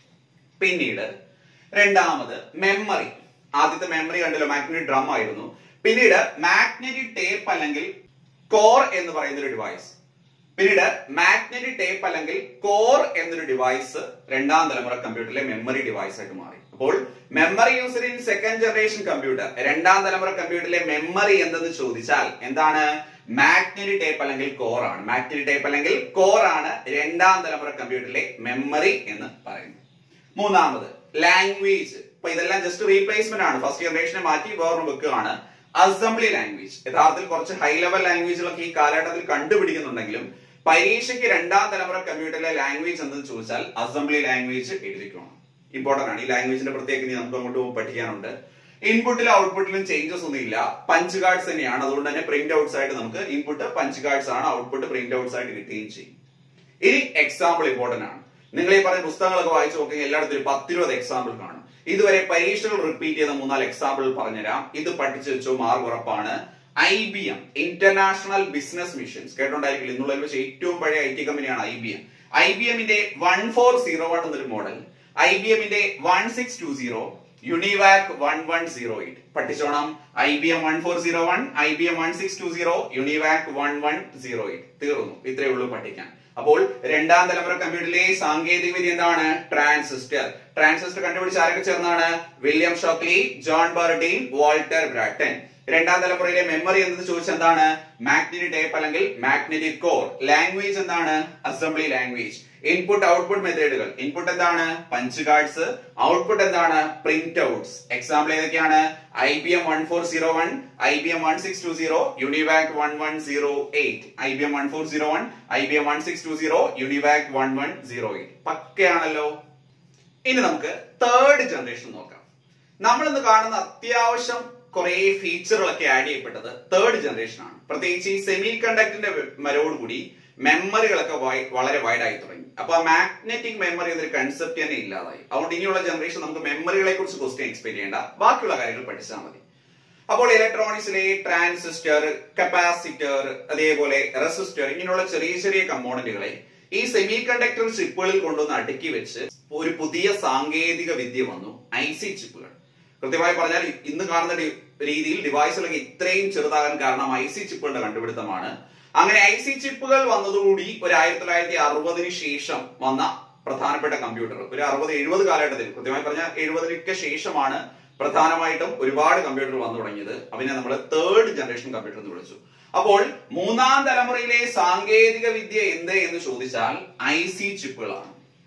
പിന്നീട് രണ്ടാമത് മെമ്മറി. ആദ്യത്തെ മെമ്മറി കണ്ടല്ലോ, മാഗ്നറ്റിക് ഡ്രം ആയിരുന്നു. പിന്നീട് മാഗ്നറ്റിക് ടേപ്പ് അല്ലെങ്കിൽ കോർ എന്ന് പറയുന്ന ഒരു ഡിവൈസ്. പിന്നീട് മാഗ്നറ്റിക് ടേപ്പ് അല്ലെങ്കിൽ കോർ എന്നൊരു ഡിവൈസ് രണ്ടാം തലമുറ കമ്പ്യൂട്ടറിലെ മെമ്മറി ഡിവൈസ് ആയിട്ട് മാറി. അപ്പോൾ memory user in second generation computer, രണ്ടാം തലമുറ കമ്പ്യൂട്ടറിലെ മെമ്മറി എന്തെന്ന് ചോദിച്ചാൽ എന്താണ്? മാഗ്നറ്റിക് ടേപ്പ് അല്ലെങ്കിൽ കോർ ആണ്. മാഗ്നറ്റിക് ടേപ്പ് അല്ലെങ്കിൽ കോർ ആണ് രണ്ടാം തലമുറ കമ്പ്യൂട്ടറിലെ മെമ്മറി എന്ന് പറയുന്നത്. മൂന്നാമത് ലാംഗ്വേജ്. അപ്പൊ ഇതെല്ലാം ജസ്റ്റ് റീപ്ലേസ്മെന്റ് ആണ്. ഫസ്റ്റ് ജനറേഷനെ മാറ്റി വേറൊരു വെക്കുകയാണ്. Assembly language. യഥാർത്ഥത്തിൽ കുറച്ച് ഹൈ ലെവൽ ലാംഗ്വേജുകളൊക്കെ ഈ കാലഘട്ടത്തിൽ കണ്ടുപിടിക്കുന്നുണ്ടെങ്കിലും പരീക്ഷയ്ക്ക് രണ്ടാം തലമുറ കമ്പ്യൂട്ടറിലെ ലാംഗ്വേജ് എന്തെന്ന് ചോദിച്ചാൽ അസംബ്ലി ലാംഗ്വേജ് എഴുതിക്കണം. ഇമ്പോർട്ടന്റ് ആണ്. ഈ ലാംഗ്വേജിന്റെ പ്രത്യേകത നമുക്ക് അങ്ങോട്ട് പഠിക്കാനുണ്ട്. ഇൻപുട്ടിലും ഔട്ട്പുട്ടിലും ചേഞ്ചസ് ഒന്നും ഇല്ല. പഞ്ച് കാർഡ്സ് തന്നെയാണ്. അതുകൊണ്ട് തന്നെ പ്രിന്റ് ഔട്ട്സ് ആയിട്ട് നമുക്ക് ഇൻപുട്ട് പഞ്ച് കാർഡ്സ് ആണ്, ഔട്ട്പുട്ട് പ്രിന്റ് ഔട്ട്സ് ആയിട്ട് കിട്ടുകയും ചെയ്യും. ഇനി എക്സാമ്പിൾ ഇമ്പോർട്ടന്റ് ആണ്. നിങ്ങൾ ഈ പറഞ്ഞ പുസ്തകങ്ങളൊക്കെ വായിച്ചു നോക്കിയാൽ എല്ലായിടത്തും ഒരു പത്തിരുപത് എക്സാമ്പിൾ കാണും. ഇതുവരെ പരീക്ഷകൾ റിപ്പീറ്റ് ചെയ്ത മൂന്നാല് എക്സാമ്പിൾ പറഞ്ഞുതരാം. ഇത് പഠിച്ചു വെച്ചോ, മാർക്ക് ഉറപ്പാണ്. I B M international business machines കേട്ടോണ്ടായിരിക്കില്ല. ഇന്നുള്ളതിൽ വെച്ച് ഏറ്റവും പഴയ ഐ ടി കമ്പനിയാണ് I B M. I B എമ്മിന്റെ വൺ ഫോർ സീറോ വൺ എന്നൊരു മോഡൽ, ഐ ബി എമ്മിന്റെ one six two zero, UNIVAC one one zero eight പഠിച്ചോണം. I B M one four zero one, I B M one six two zero, UNIVAC one one zero eight. തീർന്നു. ഇത്രയേ ഉള്ളൂ പഠിക്കാൻ. അപ്പോൾ രണ്ടാം തലമുറ കമ്പ്യൂട്ടറിലെ സാങ്കേതിക വിദ്യ എന്താണ്? ട്രാൻസിസ്റ്റർ. ട്രാൻസിസ്റ്റർ കണ്ടുപിടിച്ച ആരൊക്കെ ചേർന്നാണ്? വില്യം ഷോക്ലി, ജോൺ ബർഡീൻ, വാൾട്ടർ ബ്രാറ്റൺ. രണ്ടാം തലമുറയിലെ മെമ്മറി എന്നത് ചോദിച്ചാൽ എന്താണ്? മാഗ്നറ്റിക് ടേപ്പ് അല്ലെങ്കിൽ മാഗ്നറ്റിക് കോർ. ലാംഗ്വേജ് എന്താണ്? Assembly language. ഇൻപുട്ട് ഔട്ട്പുട്ട് മെത്തേഡുകൾ. ഇൻപുട്ട് എന്താണ്? Punch cards. ഔട്ട്പുട്ട് എന്താണ്? Print outs. എക്സാമ്പിൾ ഏതൊക്കെയാണ്? I B M one four zero one, I B M one six two zero, UNIVAC one one zero eight. I B M one four zero one, I B M one six two zero, UNIVAC one one zero eight. പക്കയാണല്ലോ. ഇനി നമുക്ക് third generation നോക്കാം. നമ്മൾ ഇന്ന് കാണുന്ന അത്യാവശ്യം കുറെ ഫീച്ചറുകളൊക്കെ ആഡ് ചെയ്യപ്പെട്ടത് തേർഡ് ജനറേഷൻ ആണ്. പ്രത്യേകിച്ച് ഈ സെമി കണ്ടക്ടറിന്റെ വരവോടുകൂടി മെമ്മറികളൊക്കെ വളരെ വൈഡ് ആയി തുടങ്ങി. അപ്പൊ മാഗ്നറ്റിക് മെമ്മറി എന്നൊരു കൺസെപ്റ്റ് തന്നെ ഇല്ലാതായി. അതുകൊണ്ട് ഇനിയുള്ള ജനറേഷൻ നമുക്ക് മെമ്മറികളെ കുറിച്ച് ക്വസ്റ്റ്യൻ എക്സ്പ്ലെയിൻ ചെയ്യേണ്ട, ബാക്കിയുള്ള കാര്യങ്ങൾ പഠിച്ചാൽ മതി. അപ്പോൾ ഇലക്ട്രോണിക്സിലെ ട്രാൻസിസ്റ്റർ, കപ്പാസിറ്റർ, അതേപോലെ റെസിസ്റ്റർ ഇങ്ങനെയുള്ള ചെറിയ ചെറിയ കമ്പോണന്റുകളെ ഈ സെമി കണ്ടക്ടർ ചിപ്പുകളിൽ കൊണ്ടുവന്ന് അടുക്കി വെച്ച് ഒരു പുതിയ സാങ്കേതിക വിദ്യ വന്നു, ഐ സി ചിപ്പുകൾ. കൃത്യമായി പറഞ്ഞാൽ ഇന്ന് കാണുന്ന രീതിയിൽ ഡിവൈസുകളൊക്കെ ഇത്രയും ചെറുതാകാൻ കാരണം ഐ സി ചിപ്പുകളുടെ കണ്ടുപിടുത്തമാണ്. അങ്ങനെ ഐ സി ചിപ്പുകൾ വന്നതോടുകൂടി ഒരു ആയിരത്തി തൊള്ളായിരത്തി അറുപതിന് ശേഷം വന്ന പ്രധാനപ്പെട്ട കമ്പ്യൂട്ടർ, ഒരു അറുപത് എഴുപത് കാലഘട്ടത്തിൽ, കൃത്യമായി പറഞ്ഞാൽ എഴുപതിനൊക്കെ ശേഷമാണ് പ്രധാനമായിട്ടും ഒരുപാട് കമ്പ്യൂട്ടർ വന്നു തുടങ്ങിയത്. അതിനെ നമ്മൾ തേർഡ് ജനറേഷൻ കമ്പ്യൂട്ടർ എന്ന് വിളിച്ചു. അപ്പോൾ മൂന്നാം തലമുറയിലെ സാങ്കേതിക വിദ്യ എന്ത് എന്ന് ചോദിച്ചാൽ ഐ സി ചിപ്പുകളാണ്.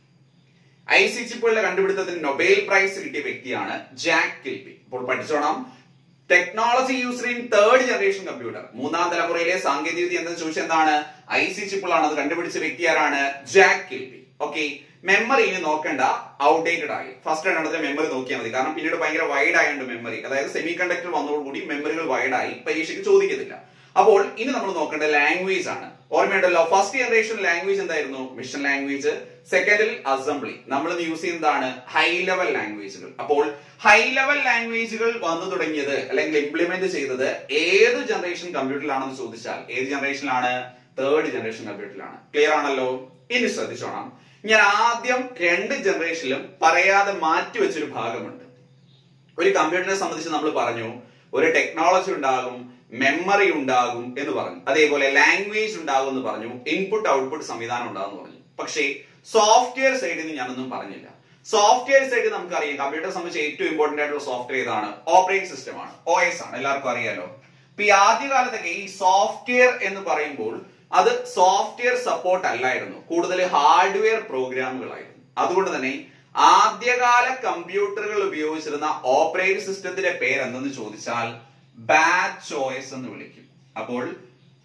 ഐ സി ചിപ്പുകളുടെ കണ്ടുപിടുത്തത്തിന് നൊബേൽ പ്രൈസ് കിട്ടിയ വ്യക്തിയാണ് ജാക്ക് കിൽബി. അപ്പോൾ പഠിച്ചോണം, technology used in third generation computer, മൂന്നാം തലമുറയിലെ സാങ്കേതിക വിദ്യ എന്ന് ചോദിച്ചാൽ എന്താണ്? ഐ സി ചിപ്പുകളാണ്. അത് കണ്ടുപിടിച്ച വ്യക്തി ആരാണ്? Jack Kilby. ഓക്കെ, മെമ്മറി ഇനി നോക്കേണ്ട, ഔട്ട്ഡേറ്റഡ് ആയി. ഫസ്റ്റ് രണ്ടെണ്ണത്തെ മെമ്മറി നോക്കിയാൽ മതി. കാരണം പിന്നീട് ഭയങ്കര വൈഡ് ആയുണ്ട് മെമ്മറി. അതായത് സെമി കണ്ടക്ടർ വന്നതോടുകൂടി മെമ്മറികൾ വൈഡ് ആയി, പരീക്ഷയ്ക്ക് ചോദിക്കത്തില്ല. അപ്പോൾ ഇനി നമ്മൾ നോക്കേണ്ട ലാംഗ്വേജ് ആണ്. ഓർമ്മയുണ്ടല്ലോ, ഫസ്റ്റ് ജനറേഷൻ ലാംഗ്വേജ് എന്തായിരുന്നു? Machine language. സെക്കൻഡിൽ അസംബ്ലി. നമ്മൾ യൂസ് ചെയ്യുന്നതാണ് ഹൈ ലെവൽ ലാംഗ്വേജുകൾ. അപ്പോൾ ഹൈ ലെവൽ ലാംഗ്വേജുകൾ വന്നു തുടങ്ങിയത് അല്ലെങ്കിൽ ഇംപ്ലിമെന്റ് ചെയ്തത് ഏത് ജനറേഷൻ കമ്പ്യൂട്ടറിലാണെന്ന് ചോദിച്ചാൽ ഏത് ജനറേഷനിലാണ്? തേർഡ് ജനറേഷൻ കമ്പ്യൂട്ടറിലാണ്. ക്ലിയർ ആണല്ലോ? ഇനി ശ്രദ്ധിച്ചോണം, ഞാൻ ആദ്യം രണ്ട് ജനറേഷനിലും പറയാതെ മാറ്റിവെച്ചൊരു ഭാഗമുണ്ട്. ഒരു കമ്പ്യൂട്ടറിനെ സംബന്ധിച്ച് നമ്മൾ പറഞ്ഞു ഒരു ടെക്നോളജി ഉണ്ടാകും, മെമ്മറി ഉണ്ടാകും എന്ന് പറഞ്ഞു, അതേപോലെ ലാംഗ്വേജ് ഉണ്ടാകും എന്ന് പറഞ്ഞു, ഇൻപുട്ട് ഔട്ട്പുട്ട് സംവിധാനം ഉണ്ടാകും പറഞ്ഞു. പക്ഷേ സോഫ്റ്റ്വെയർ സൈഡിൽ നിന്ന് ഞാനൊന്നും പറഞ്ഞില്ല. സോഫ്റ്റ്വെയർ സൈഡിൽ നമുക്കറിയാം കമ്പ്യൂട്ടറെ സംബന്ധിച്ച് ഏറ്റവും ഇമ്പോർട്ടന്റ് ആയിട്ടുള്ള സോഫ്റ്റ്വെയർ ഏതാണ്? ഓപ്പറേറ്റിംഗ് സിസ്റ്റം ആണ്, ഒ എസ് ആണ്. എല്ലാവർക്കും അറിയാലോ. ഇപ്പൊ ഈ ആദ്യകാലത്തൊക്കെ ഈ സോഫ്റ്റ്വെയർ എന്ന് പറയുമ്പോൾ അത് സോഫ്റ്റ്വെയർ സപ്പോർട്ട് അല്ലായിരുന്നു, കൂടുതൽ ഹാർഡ്വെയർ പ്രോഗ്രാമുകളായിരുന്നു. അതുകൊണ്ട് തന്നെ ആദ്യകാല കമ്പ്യൂട്ടറുകൾ ഉപയോഗിച്ചിരുന്ന ഓപ്പറേറ്റിംഗ് സിസ്റ്റത്തിന്റെ പേര് എന്തെന്ന് ചോദിച്ചാൽ ബാച്ച് ഒ എസ് എന്ന് വിളിക്കും. അപ്പോൾ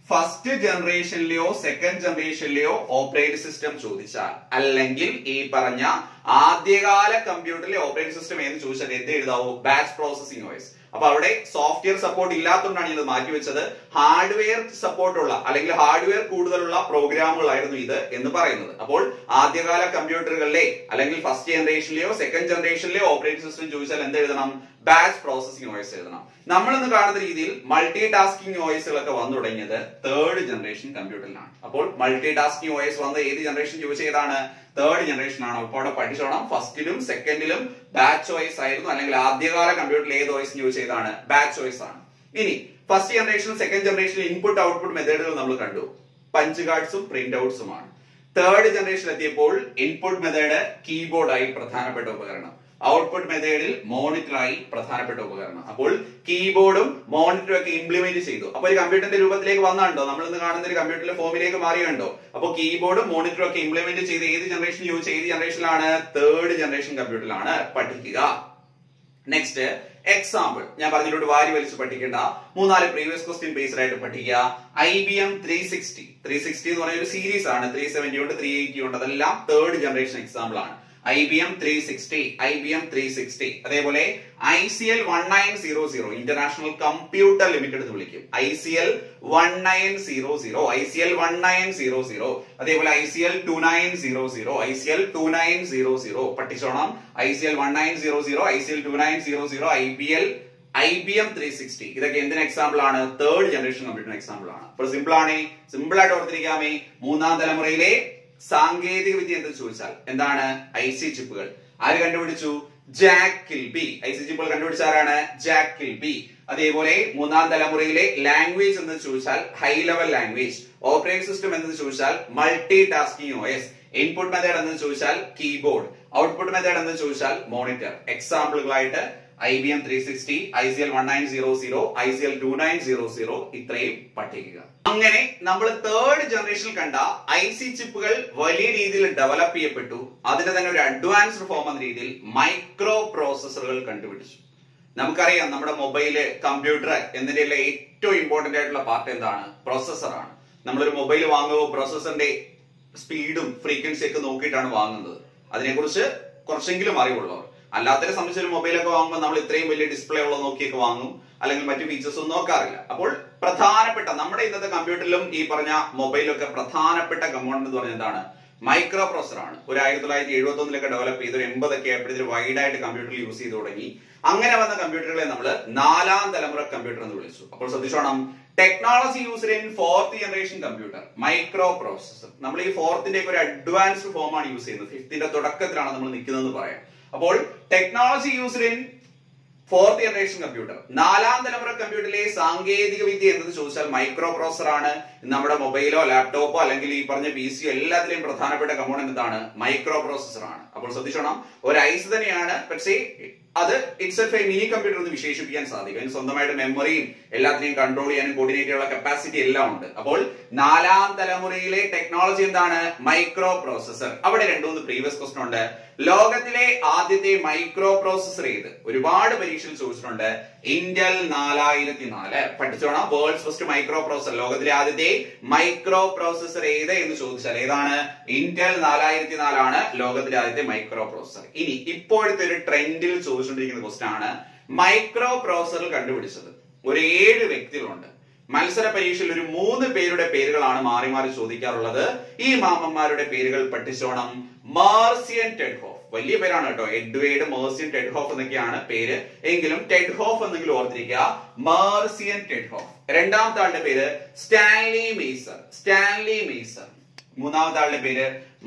ഫസ്റ്റ് ജനറേഷനിലെയോ സെക്കൻഡ് ജനറേഷനിലെയോ ഓപ്പറേറ്റിംഗ് സിസ്റ്റം ചോദിച്ചാൽ, അല്ലെങ്കിൽ ഈ പറഞ്ഞ ആദ്യകാല കമ്പ്യൂട്ടറിലെ ഓപ്പറേറ്റിംഗ് സിസ്റ്റം എന്ന് ചോദിച്ചാൽ എന്ത് എഴുതാവൂ? Batch processing O S. അപ്പൊ അവിടെ സോഫ്റ്റ്വെയർ സപ്പോർട്ട് ഇല്ലാത്തതുകൊണ്ടാണ് ഇത് മാറ്റിവെച്ചത്. ഹാർഡ്വെയർ സപ്പോർട്ടുള്ള അല്ലെങ്കിൽ ഹാർഡ്വെയർ കൂടുതലുള്ള പ്രോഗ്രാമുകളായിരുന്നു ഇത് എന്ന് പറയുന്നത്. അപ്പോൾ ആദ്യകാല കമ്പ്യൂട്ടറുകളിലെ അല്ലെങ്കിൽ ഫസ്റ്റ് ജനറേഷനിലെയോ സെക്കൻഡ് ജനറേഷനിലെയോ ഓപ്പറേറ്റിംഗ് സിസ്റ്റം ചോദിച്ചാൽ എന്ത് എഴുതണം? ബാച്ച് പ്രോസസിംഗ് ഒ എസ് എഴുതണം. നമ്മൾ ഇന്ന് കാണുന്ന രീതിയിൽ മൾട്ടി ടാസ്കിംഗ് ഒ എസുകളൊക്കെ വന്നു തുടങ്ങിയത് തേർഡ് ജനറേഷൻ കമ്പ്യൂട്ടറിലാണ്. അപ്പോൾ മൾട്ടി ടാസ്കിംഗ് ഒ എസ് വന്ന ഏത് ജനറേഷൻ ചോദിച്ചാൽ ഏതാണ്? തേർഡ് ജനറേഷൻ ആണ്. അപ്പോൾ അവിടെ പഠിച്ചോണം, ഫസ്റ്റിലും സെക്കൻഡിലും ബാച്ച് ഒ എസ് ആയിരുന്നു, അല്ലെങ്കിൽ ആദ്യകാല കമ്പ്യൂട്ടറിൽ ഏത് ഒ എസ് ചോദിച്ചാൽ ഏതാണ്? ബാച്ച് ഒ എസ് ആണ്. ഇനി ഫസ്റ്റ് ജനറേഷനും സെക്കൻഡ് ജനറേഷനിൽ ഇൻപുട്ട് ഔട്ട്പുട്ട് മെത്തേഡുകൾ നമ്മൾ കണ്ടു, പഞ്ച് കാർഡ്സും പ്രിന്റ് ഔട്ട്സുമാണ്. തേർഡ് ജനറേഷൻ എത്തിയപ്പോൾ ഇൻപുട്ട് മെത്തേഡ് കീബോർഡായി പ്രധാനപ്പെട്ട ഉപകരണം, ഔട്ട്പുട്ട് മെത്തേഡിൽ മോണിറ്ററായി പ്രധാനപ്പെട്ട ഉപകരണം. അപ്പോൾ കീബോർഡും മോണിറ്ററും ഒക്കെ ഇംപ്ലിമെന്റ് ചെയ്തു. അപ്പൊ ഒരു കമ്പ്യൂട്ടറിന്റെ രൂപത്തിലേക്ക് വന്നുണ്ടോ? നമ്മൾ ഇന്ന് കാണുന്ന ഒരു കമ്പ്യൂട്ടറിന്റെ ഫോമിലേക്ക് മാറിയുണ്ടോ? അപ്പൊ കീബോർഡും മോണിറ്ററും ഒക്കെ ഇംപ്ലിമെന്റ് ചെയ്ത് ഏത് ജനറേഷൻ ചോദിച്ചാൽ ഏത് ജനറേഷനിലാണ്? തേർഡ് ജനറേഷൻ കമ്പ്യൂട്ടറിലാണ് പഠിക്കുക. നെക്സ്റ്റ് എക്സാമ്പിൾ ഞാൻ പറഞ്ഞിട്ടുണ്ട്, വാരി വലിച്ച് പഠിക്കേണ്ട മൂന്നാല് പ്രീവിയസ് ക്വസ്റ്റ്യൻ ബേസ്ഡ് ആയിട്ട് പഠിക്കുക. I B M three sixty three sixty എന്ന് പറയുന്ന ഒരു സീരീസ് ആണ്. ത്രീ സെവന്റി ഉണ്ട്, ത്രീ എയ്റ്റി ഉണ്ട്, അതെല്ലാം തേർഡ് ജനറേഷൻ എക്സാമ്പിൾ ആണ്. I B M three sixty, I B M three sixty, അതേപോലെ I C L one nine zero zero, international computer limited എന്ന് വിളിക്കും. I C L one nine zero zero, I C L one nine zero zero, അതേപോലെ I C L two nine zero zero, I C L two nine zero zero പഠിച്ചോണം. I C L one nine zero zero, I C L two nine zero zero, I B L I B M three sixty, ഇതൊക്കെ എന്തിന് example ആണ്? Third generation computer example ആണ്. അപ്പോൾ simple ആണ്, simple ആയിട്ട് ഓർത്തിരിക്കാമേ. മൂന്നാം തലമുറയിലെ സാങ്കേതിക വിദ്യ എന്ന് ചോദിച്ചാൽ എന്താണ്? ഐ സി ചിപ്പുകൾ. ആര് കണ്ടുപിടിച്ചു? Jack Kilby. ഐ സി ചിപ്പുകൾ കണ്ടുപിടിച്ച ആരാണ്? Jack Kilby. അതേപോലെ മൂന്നാം തലമുറയിലെ ലാംഗ്വേജ് എന്ന് ചോദിച്ചാൽ high level language. Operating system എന്ന് ചോദിച്ചാൽ multi tasking O S. Input method എന്ന് ചോദിച്ചാൽ കീബോർഡ്. ഔട്ട്പുട്ട് മെത്തേഡ് എന്ന് ചോദിച്ചാൽ മോണിറ്റർ. എക്സാമ്പിളുകളായിട്ട് I B M three sixty, I C L one nine zero zero, I C L two nine zero zero, ഇത്രയും പഠിക്കുക. അങ്ങനെ നമ്മൾ തേർഡ് ജനറേഷനിൽ കണ്ട ഐ സി ചിപ്പുകൾ വലിയ രീതിയിൽ ഡെവലപ്പ് ചെയ്യപ്പെട്ടു. അതിന്റെ തന്നെ ഒരു അഡ്വാൻസ്ഡ് ഫോം എന്ന രീതിയിൽ മൈക്രോ പ്രോസസറുകൾ കണ്ടുപിടിച്ചു. നമുക്കറിയാം, നമ്മുടെ മൊബൈല്, കമ്പ്യൂട്ടർ എന്നതിന്റെ ഏറ്റവും ഇമ്പോർട്ടന്റ് ആയിട്ടുള്ള പാർട്ട് എന്താണ്? പ്രോസസറാണ്. നമ്മളൊരു മൊബൈൽ വാങ്ങുമ്പോൾ പ്രോസസറിന്റെ സ്പീഡും ഫ്രീക്വൻസി ഒക്കെ നോക്കിയിട്ടാണ് വാങ്ങുന്നത്. അതിനെക്കുറിച്ച് കുറച്ചെങ്കിലും അറിവുള്ളവർ. അല്ലാത്തവരെ സംബന്ധിച്ച് ഒരു മൊബൈലൊക്കെ വാങ്ങുമ്പോൾ നമ്മൾ ഇത്രയും വലിയ ഡിസ്പ്ലേ ഉള്ള നോക്കിയൊക്കെ വാങ്ങും, അല്ലെങ്കിൽ മറ്റു ഫീച്ചേഴ്സ് ഒന്നും നോക്കാറില്ല. അപ്പോൾ പ്രധാനപ്പെട്ട നമ്മുടെ ഇന്നത്തെ കമ്പ്യൂട്ടറിലും ഈ പറഞ്ഞ മൊബൈലൊക്കെ പ്രധാനപ്പെട്ട കമ്പോണന്റ് എന്ന് പറഞ്ഞാൽ എന്താണ്? മൈക്രോ പ്രോസസർ ആണ്. ഒരു ആയിരത്തി തൊള്ളായിരത്തി എഴുപത്തി ഒന്നിലൊക്കെ ഡെവലപ്പ് ചെയ്ത് ഒരു എൺപതൊക്കെ ആയപ്പോഴത്തേക്ക് വൈഡ് ആയിട്ട് കമ്പ്യൂട്ടറിൽ യൂസ് ചെയ്ത് തുടങ്ങി. അങ്ങനെ വന്ന കമ്പ്യൂട്ടറുകളെ നമ്മൾ നാലാം തലമുറ കമ്പ്യൂട്ടർ എന്ന് വിളിച്ചു. അപ്പോൾ ശ്രദ്ധിച്ചോണം, technology used in fourth generation computer, micro processor. നമ്മൾ ഈ ഫോർത്തിന്റെ ഒരു അഡ്വാൻസ്ഡ് ഫോം ആണ് യൂസ് ചെയ്യുന്നത്. ഫിഫ്ത്തിന്റെ തുടക്കത്തിലാണ് നമ്മൾ നിൽക്കുന്നതെന്ന് പറയാം. അപ്പോൾ technology used in fourth generation computer, നാലാം തലമുറ കമ്പ്യൂട്ടറിലെ സാങ്കേതിക വിദ്യ എന്നത് ചോദിച്ചാൽ മൈക്രോ പ്രോസസർ ആണ്. നമ്മുടെ മൊബൈലോ ലാപ്ടോപ്പോ അല്ലെങ്കിൽ ഈ പറഞ്ഞ പി സിയോ എല്ലാത്തിലെയും പ്രധാനപ്പെട്ട കമ്പോണന്റ് എന്താണ്? മൈക്രോ പ്രോസസർ ആണ്. അപ്പോൾ ശ്രദ്ധിച്ചോണം, ഒരു ഐസ് തന്നെയാണ്, പക്ഷേ അത് ഇറ്റ്സെൽഫ് എ മിനി കമ്പ്യൂട്ടർ എന്ന് വിശേഷിപ്പിക്കാൻ സാധിക്കും. അതിന് സ്വന്തമായിട്ട് മെമ്മറിയും എല്ലാത്തിനെയും കൺട്രോൾ ചെയ്യാനും കോർഡിനേറ്റ് ചെയ്യാനുള്ള കപ്പാസിറ്റി എല്ലാം ഉണ്ട്. അപ്പോൾ നാലാം തലമുറയിലെ ടെക്നോളജി എന്താണ്? Micro processor. അവിടെ രണ്ടുമൂന്ന് പ്രീവിയസ് ക്വസ്റ്റൻ ഉണ്ട്. ലോകത്തിലെ ആദ്യത്തെ മൈക്രോ പ്രോസസർ ഏത്? ഒരുപാട് പരീക്ഷയിൽ ചോദിച്ചിട്ടുണ്ട്. ഇന്റൽ നാലായിരത്തി നാല് പഠിച്ചോണം. വേൾഡ്സ് ഫസ്റ്റ് മൈക്രോ പ്രോസസർ, ലോകത്തിലെ ആദ്യത്തെ മൈക്രോ പ്രോസസർ ഏത് എന്ന് ചോദിച്ചാൽ ഏതാണ്? ഇന്റൽ നാലായിരത്തി നാലാണ് ലോകത്തിലെ ആദ്യത്തെ മൈക്രോ പ്രോസസർ. ഇനി ഇപ്പോഴത്തെ ഒരു ട്രെൻഡിൽ ചോദിച്ചുകൊണ്ടിരിക്കുന്ന ക്വസ്റ്റൻ ആണ്, മൈക്രോ പ്രോസസർ കണ്ടുപിടിച്ചത് ഒരു ഏഴ് വ്യക്തികളുണ്ട്. മത്സര പരീക്ഷയിൽ ഒരു മൂന്ന് പേരുടെ പേരുകളാണ് മാറി മാറി ചോദിക്കാറുള്ളത്. ഈ മാമന്മാരുടെ പേരുകൾ പഠിച്ചോണം. മാർസിയൻ ടെഡ്ഹോഫ്, വലിയ പേരാണ് കേട്ടോ. എഡ്വേർഡ് മേഴ്സിയൻ ടെഡ്ഹോഫ് എന്നൊക്കെയാണ് പേര്, എങ്കിലും ടെഡ്ഹോഫ് എന്നെങ്കിലും ഓർത്തിരിക്കുക. Marcian Ted Hoff. രണ്ടാമത്തെ ആളുടെ പേര് സ്റ്റാൻലി മെയ്സർ, സ്റ്റാൻലി മെയ്സർ. മൂന്നാമത്തെ ആളുടെ പേര്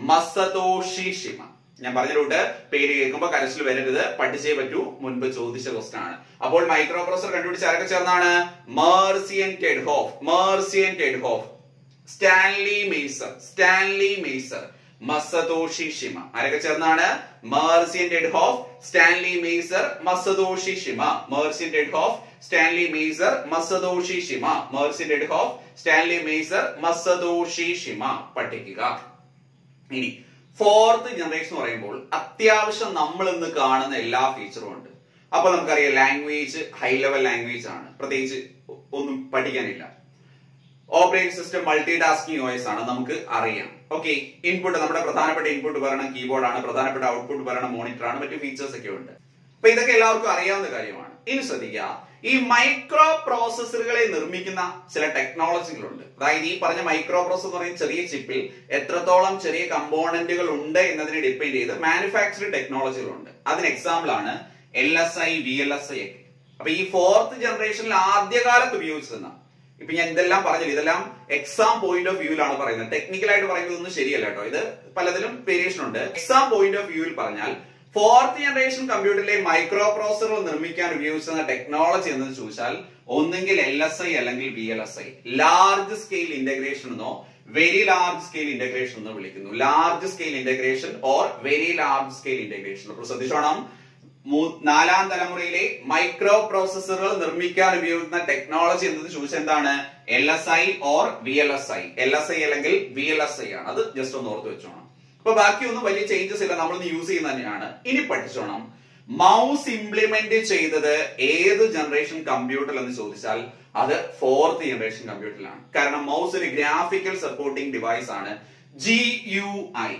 മസതോഷി ഷിമ. ഞാൻ പറഞ്ഞിട്ടുണ്ട്, പേര് കേൾക്കുമ്പോൾ കരച്ചിൽ വരരുത്, പഠിച്ചേ പറ്റൂ, മുൻപ് ചോദിച്ച ക്വസ്റ്റൻ ആണ്. അപ്പോൾ മൈക്രോ പ്രോസസർ കണ്ടുപിടിച്ച ആരൊക്കെ ചേർന്നാണ്? Marcian Ted Hoff, Marcian Ted Hoff, Stanley Mazor, Stanley Mazor, Masatoshi Shima. ആരൊക്കെ ചേർന്നാണ്? Marcian Ted Hoff, Stanley Mazor, Masatoshi Shima. Marcian Ted Hoff, Stanley Mazor, Masatoshi Shima. Marcian Ted Hoff, Stanley Mazor, Masatoshi Shima പഠിക്കുക. ഇനി fourth generation എന്ന് പറയുമ്പോൾ അത്യാവശ്യം നമ്മൾ ഇന്ന് കാണുന്ന എല്ലാ ഫീച്ചറും ഉണ്ട്. അപ്പൊ നമുക്കറിയാം, ലാംഗ്വേജ് ഹൈ ലെവൽ ലാംഗ്വേജ് ആണ്, പ്രത്യേകിച്ച് ഒന്നും പഠിക്കാനില്ല. Operating system multi tasking O S ആണ്, നമുക്ക് അറിയാം. ഓക്കെ, ഇൻപുട്ട് നമ്മുടെ പ്രധാനപ്പെട്ട ഇൻപുട്ട് പറയണ കീബോർഡ് ആണ്, പ്രധാനപ്പെട്ട ഔട്ട്പുട്ട് പറയണ മോണിറ്റർ ആണ്, മറ്റു ഫീച്ചേഴ്സ് ഒക്കെ ഉണ്ട്. അപ്പൊ ഇതൊക്കെ എല്ലാവർക്കും അറിയാവുന്ന കാര്യമാണ്. ഇനി ശ്രദ്ധിക്കുക, ഈ മൈക്രോ പ്രോസസ്സറുകളെ നിർമ്മിക്കുന്ന ചില ടെക്നോളജികളുണ്ട്. അതായത് ഈ പറഞ്ഞ മൈക്രോ പ്രോസസർ എന്ന് പറയുന്ന ചെറിയ ചിപ്പിൽ എത്രത്തോളം ചെറിയ കമ്പോണന്റുകൾ ഉണ്ട് എന്നതിനെ ഡിപ്പെൻഡ് ചെയ്ത് മാനുഫാക്ചറിംഗ് ടെക്നോളജികളുണ്ട്. അതിന് എക്സാമ്പിൾ ആണ് L S I, V L S I ഒക്കെ. അപ്പൊ ഈ ഫോർത്ത് ജനറേഷനിൽ ആദ്യകാലത്ത് ഉപയോഗിച്ചിരുന്ന, ഇപ്പൊ ഞാൻ ഇതെല്ലാം പറഞ്ഞില്ല, ഇതെല്ലാം എക്സാം പോയിന്റ് ഓഫ് വ്യൂവിലാണ് പറയുന്നത്. ടെക്നിക്കലായിട്ട് പറയുന്നത് ഒന്നും ശരിയല്ല കേട്ടോ, ഇത് പലതിലും വേരിയേഷൻ ഉണ്ട്. എക്സാം പോയിന്റ് ഓഫ് വ്യൂവിൽ പറഞ്ഞാൽ ഫോർത്ത് ജനറേഷൻ കമ്പ്യൂട്ടറിലെ മൈക്രോ പ്രോസസറുകൾ നിർമ്മിക്കാൻ ഉപയോഗിച്ചിരുന്ന ടെക്നോളജി എന്ന് ചോദിച്ചാൽ ഒന്നെങ്കിൽ എൽ എസ് ഐ അല്ലെങ്കിൽ V L S I. Large scale integration എന്നോ വെരി ലാർജ് സ്കെയിൽ ഇന്റഗ്രേഷൻ എന്നോ വിളിക്കുന്നു. Large scale integration or very large scale integration. അപ്പോൾ ശ്രദ്ധിച്ചോണം, നാലാം തലമുറയിലെ മൈക്രോ പ്രോസസറുകൾ നിർമ്മിക്കാൻ ഉപയോഗിക്കുന്ന ടെക്നോളജി എന്നത് ചോദിച്ചാൽ എന്താണ്? L S I or V L S I. L S I അല്ലെങ്കിൽ വി എൽ എസ് ഐ ആണ്. അത് ജസ്റ്റ് ഒന്ന് ഓർത്ത് വെച്ചോണം. അപ്പൊ ബാക്കിയൊന്നും വലിയ ചേഞ്ചസ് ഇല്ല, നമ്മൾ യൂസ് ചെയ്യുന്ന തന്നെയാണ്. ഇനി പഠിച്ചോണം, മൗസ് ഇംപ്ലിമെന്റ് ചെയ്തത് ഏത് ജനറേഷൻ കമ്പ്യൂട്ടറിൽ എന്ന് ചോദിച്ചാൽ അത് ഫോർത്ത് ജനറേഷൻ കമ്പ്യൂട്ടറിലാണ്. കാരണം മൗസ് ഒരു ഗ്രാഫിക്കൽ സപ്പോർട്ടിംഗ് ഡിവൈസ് ആണ്. G U I,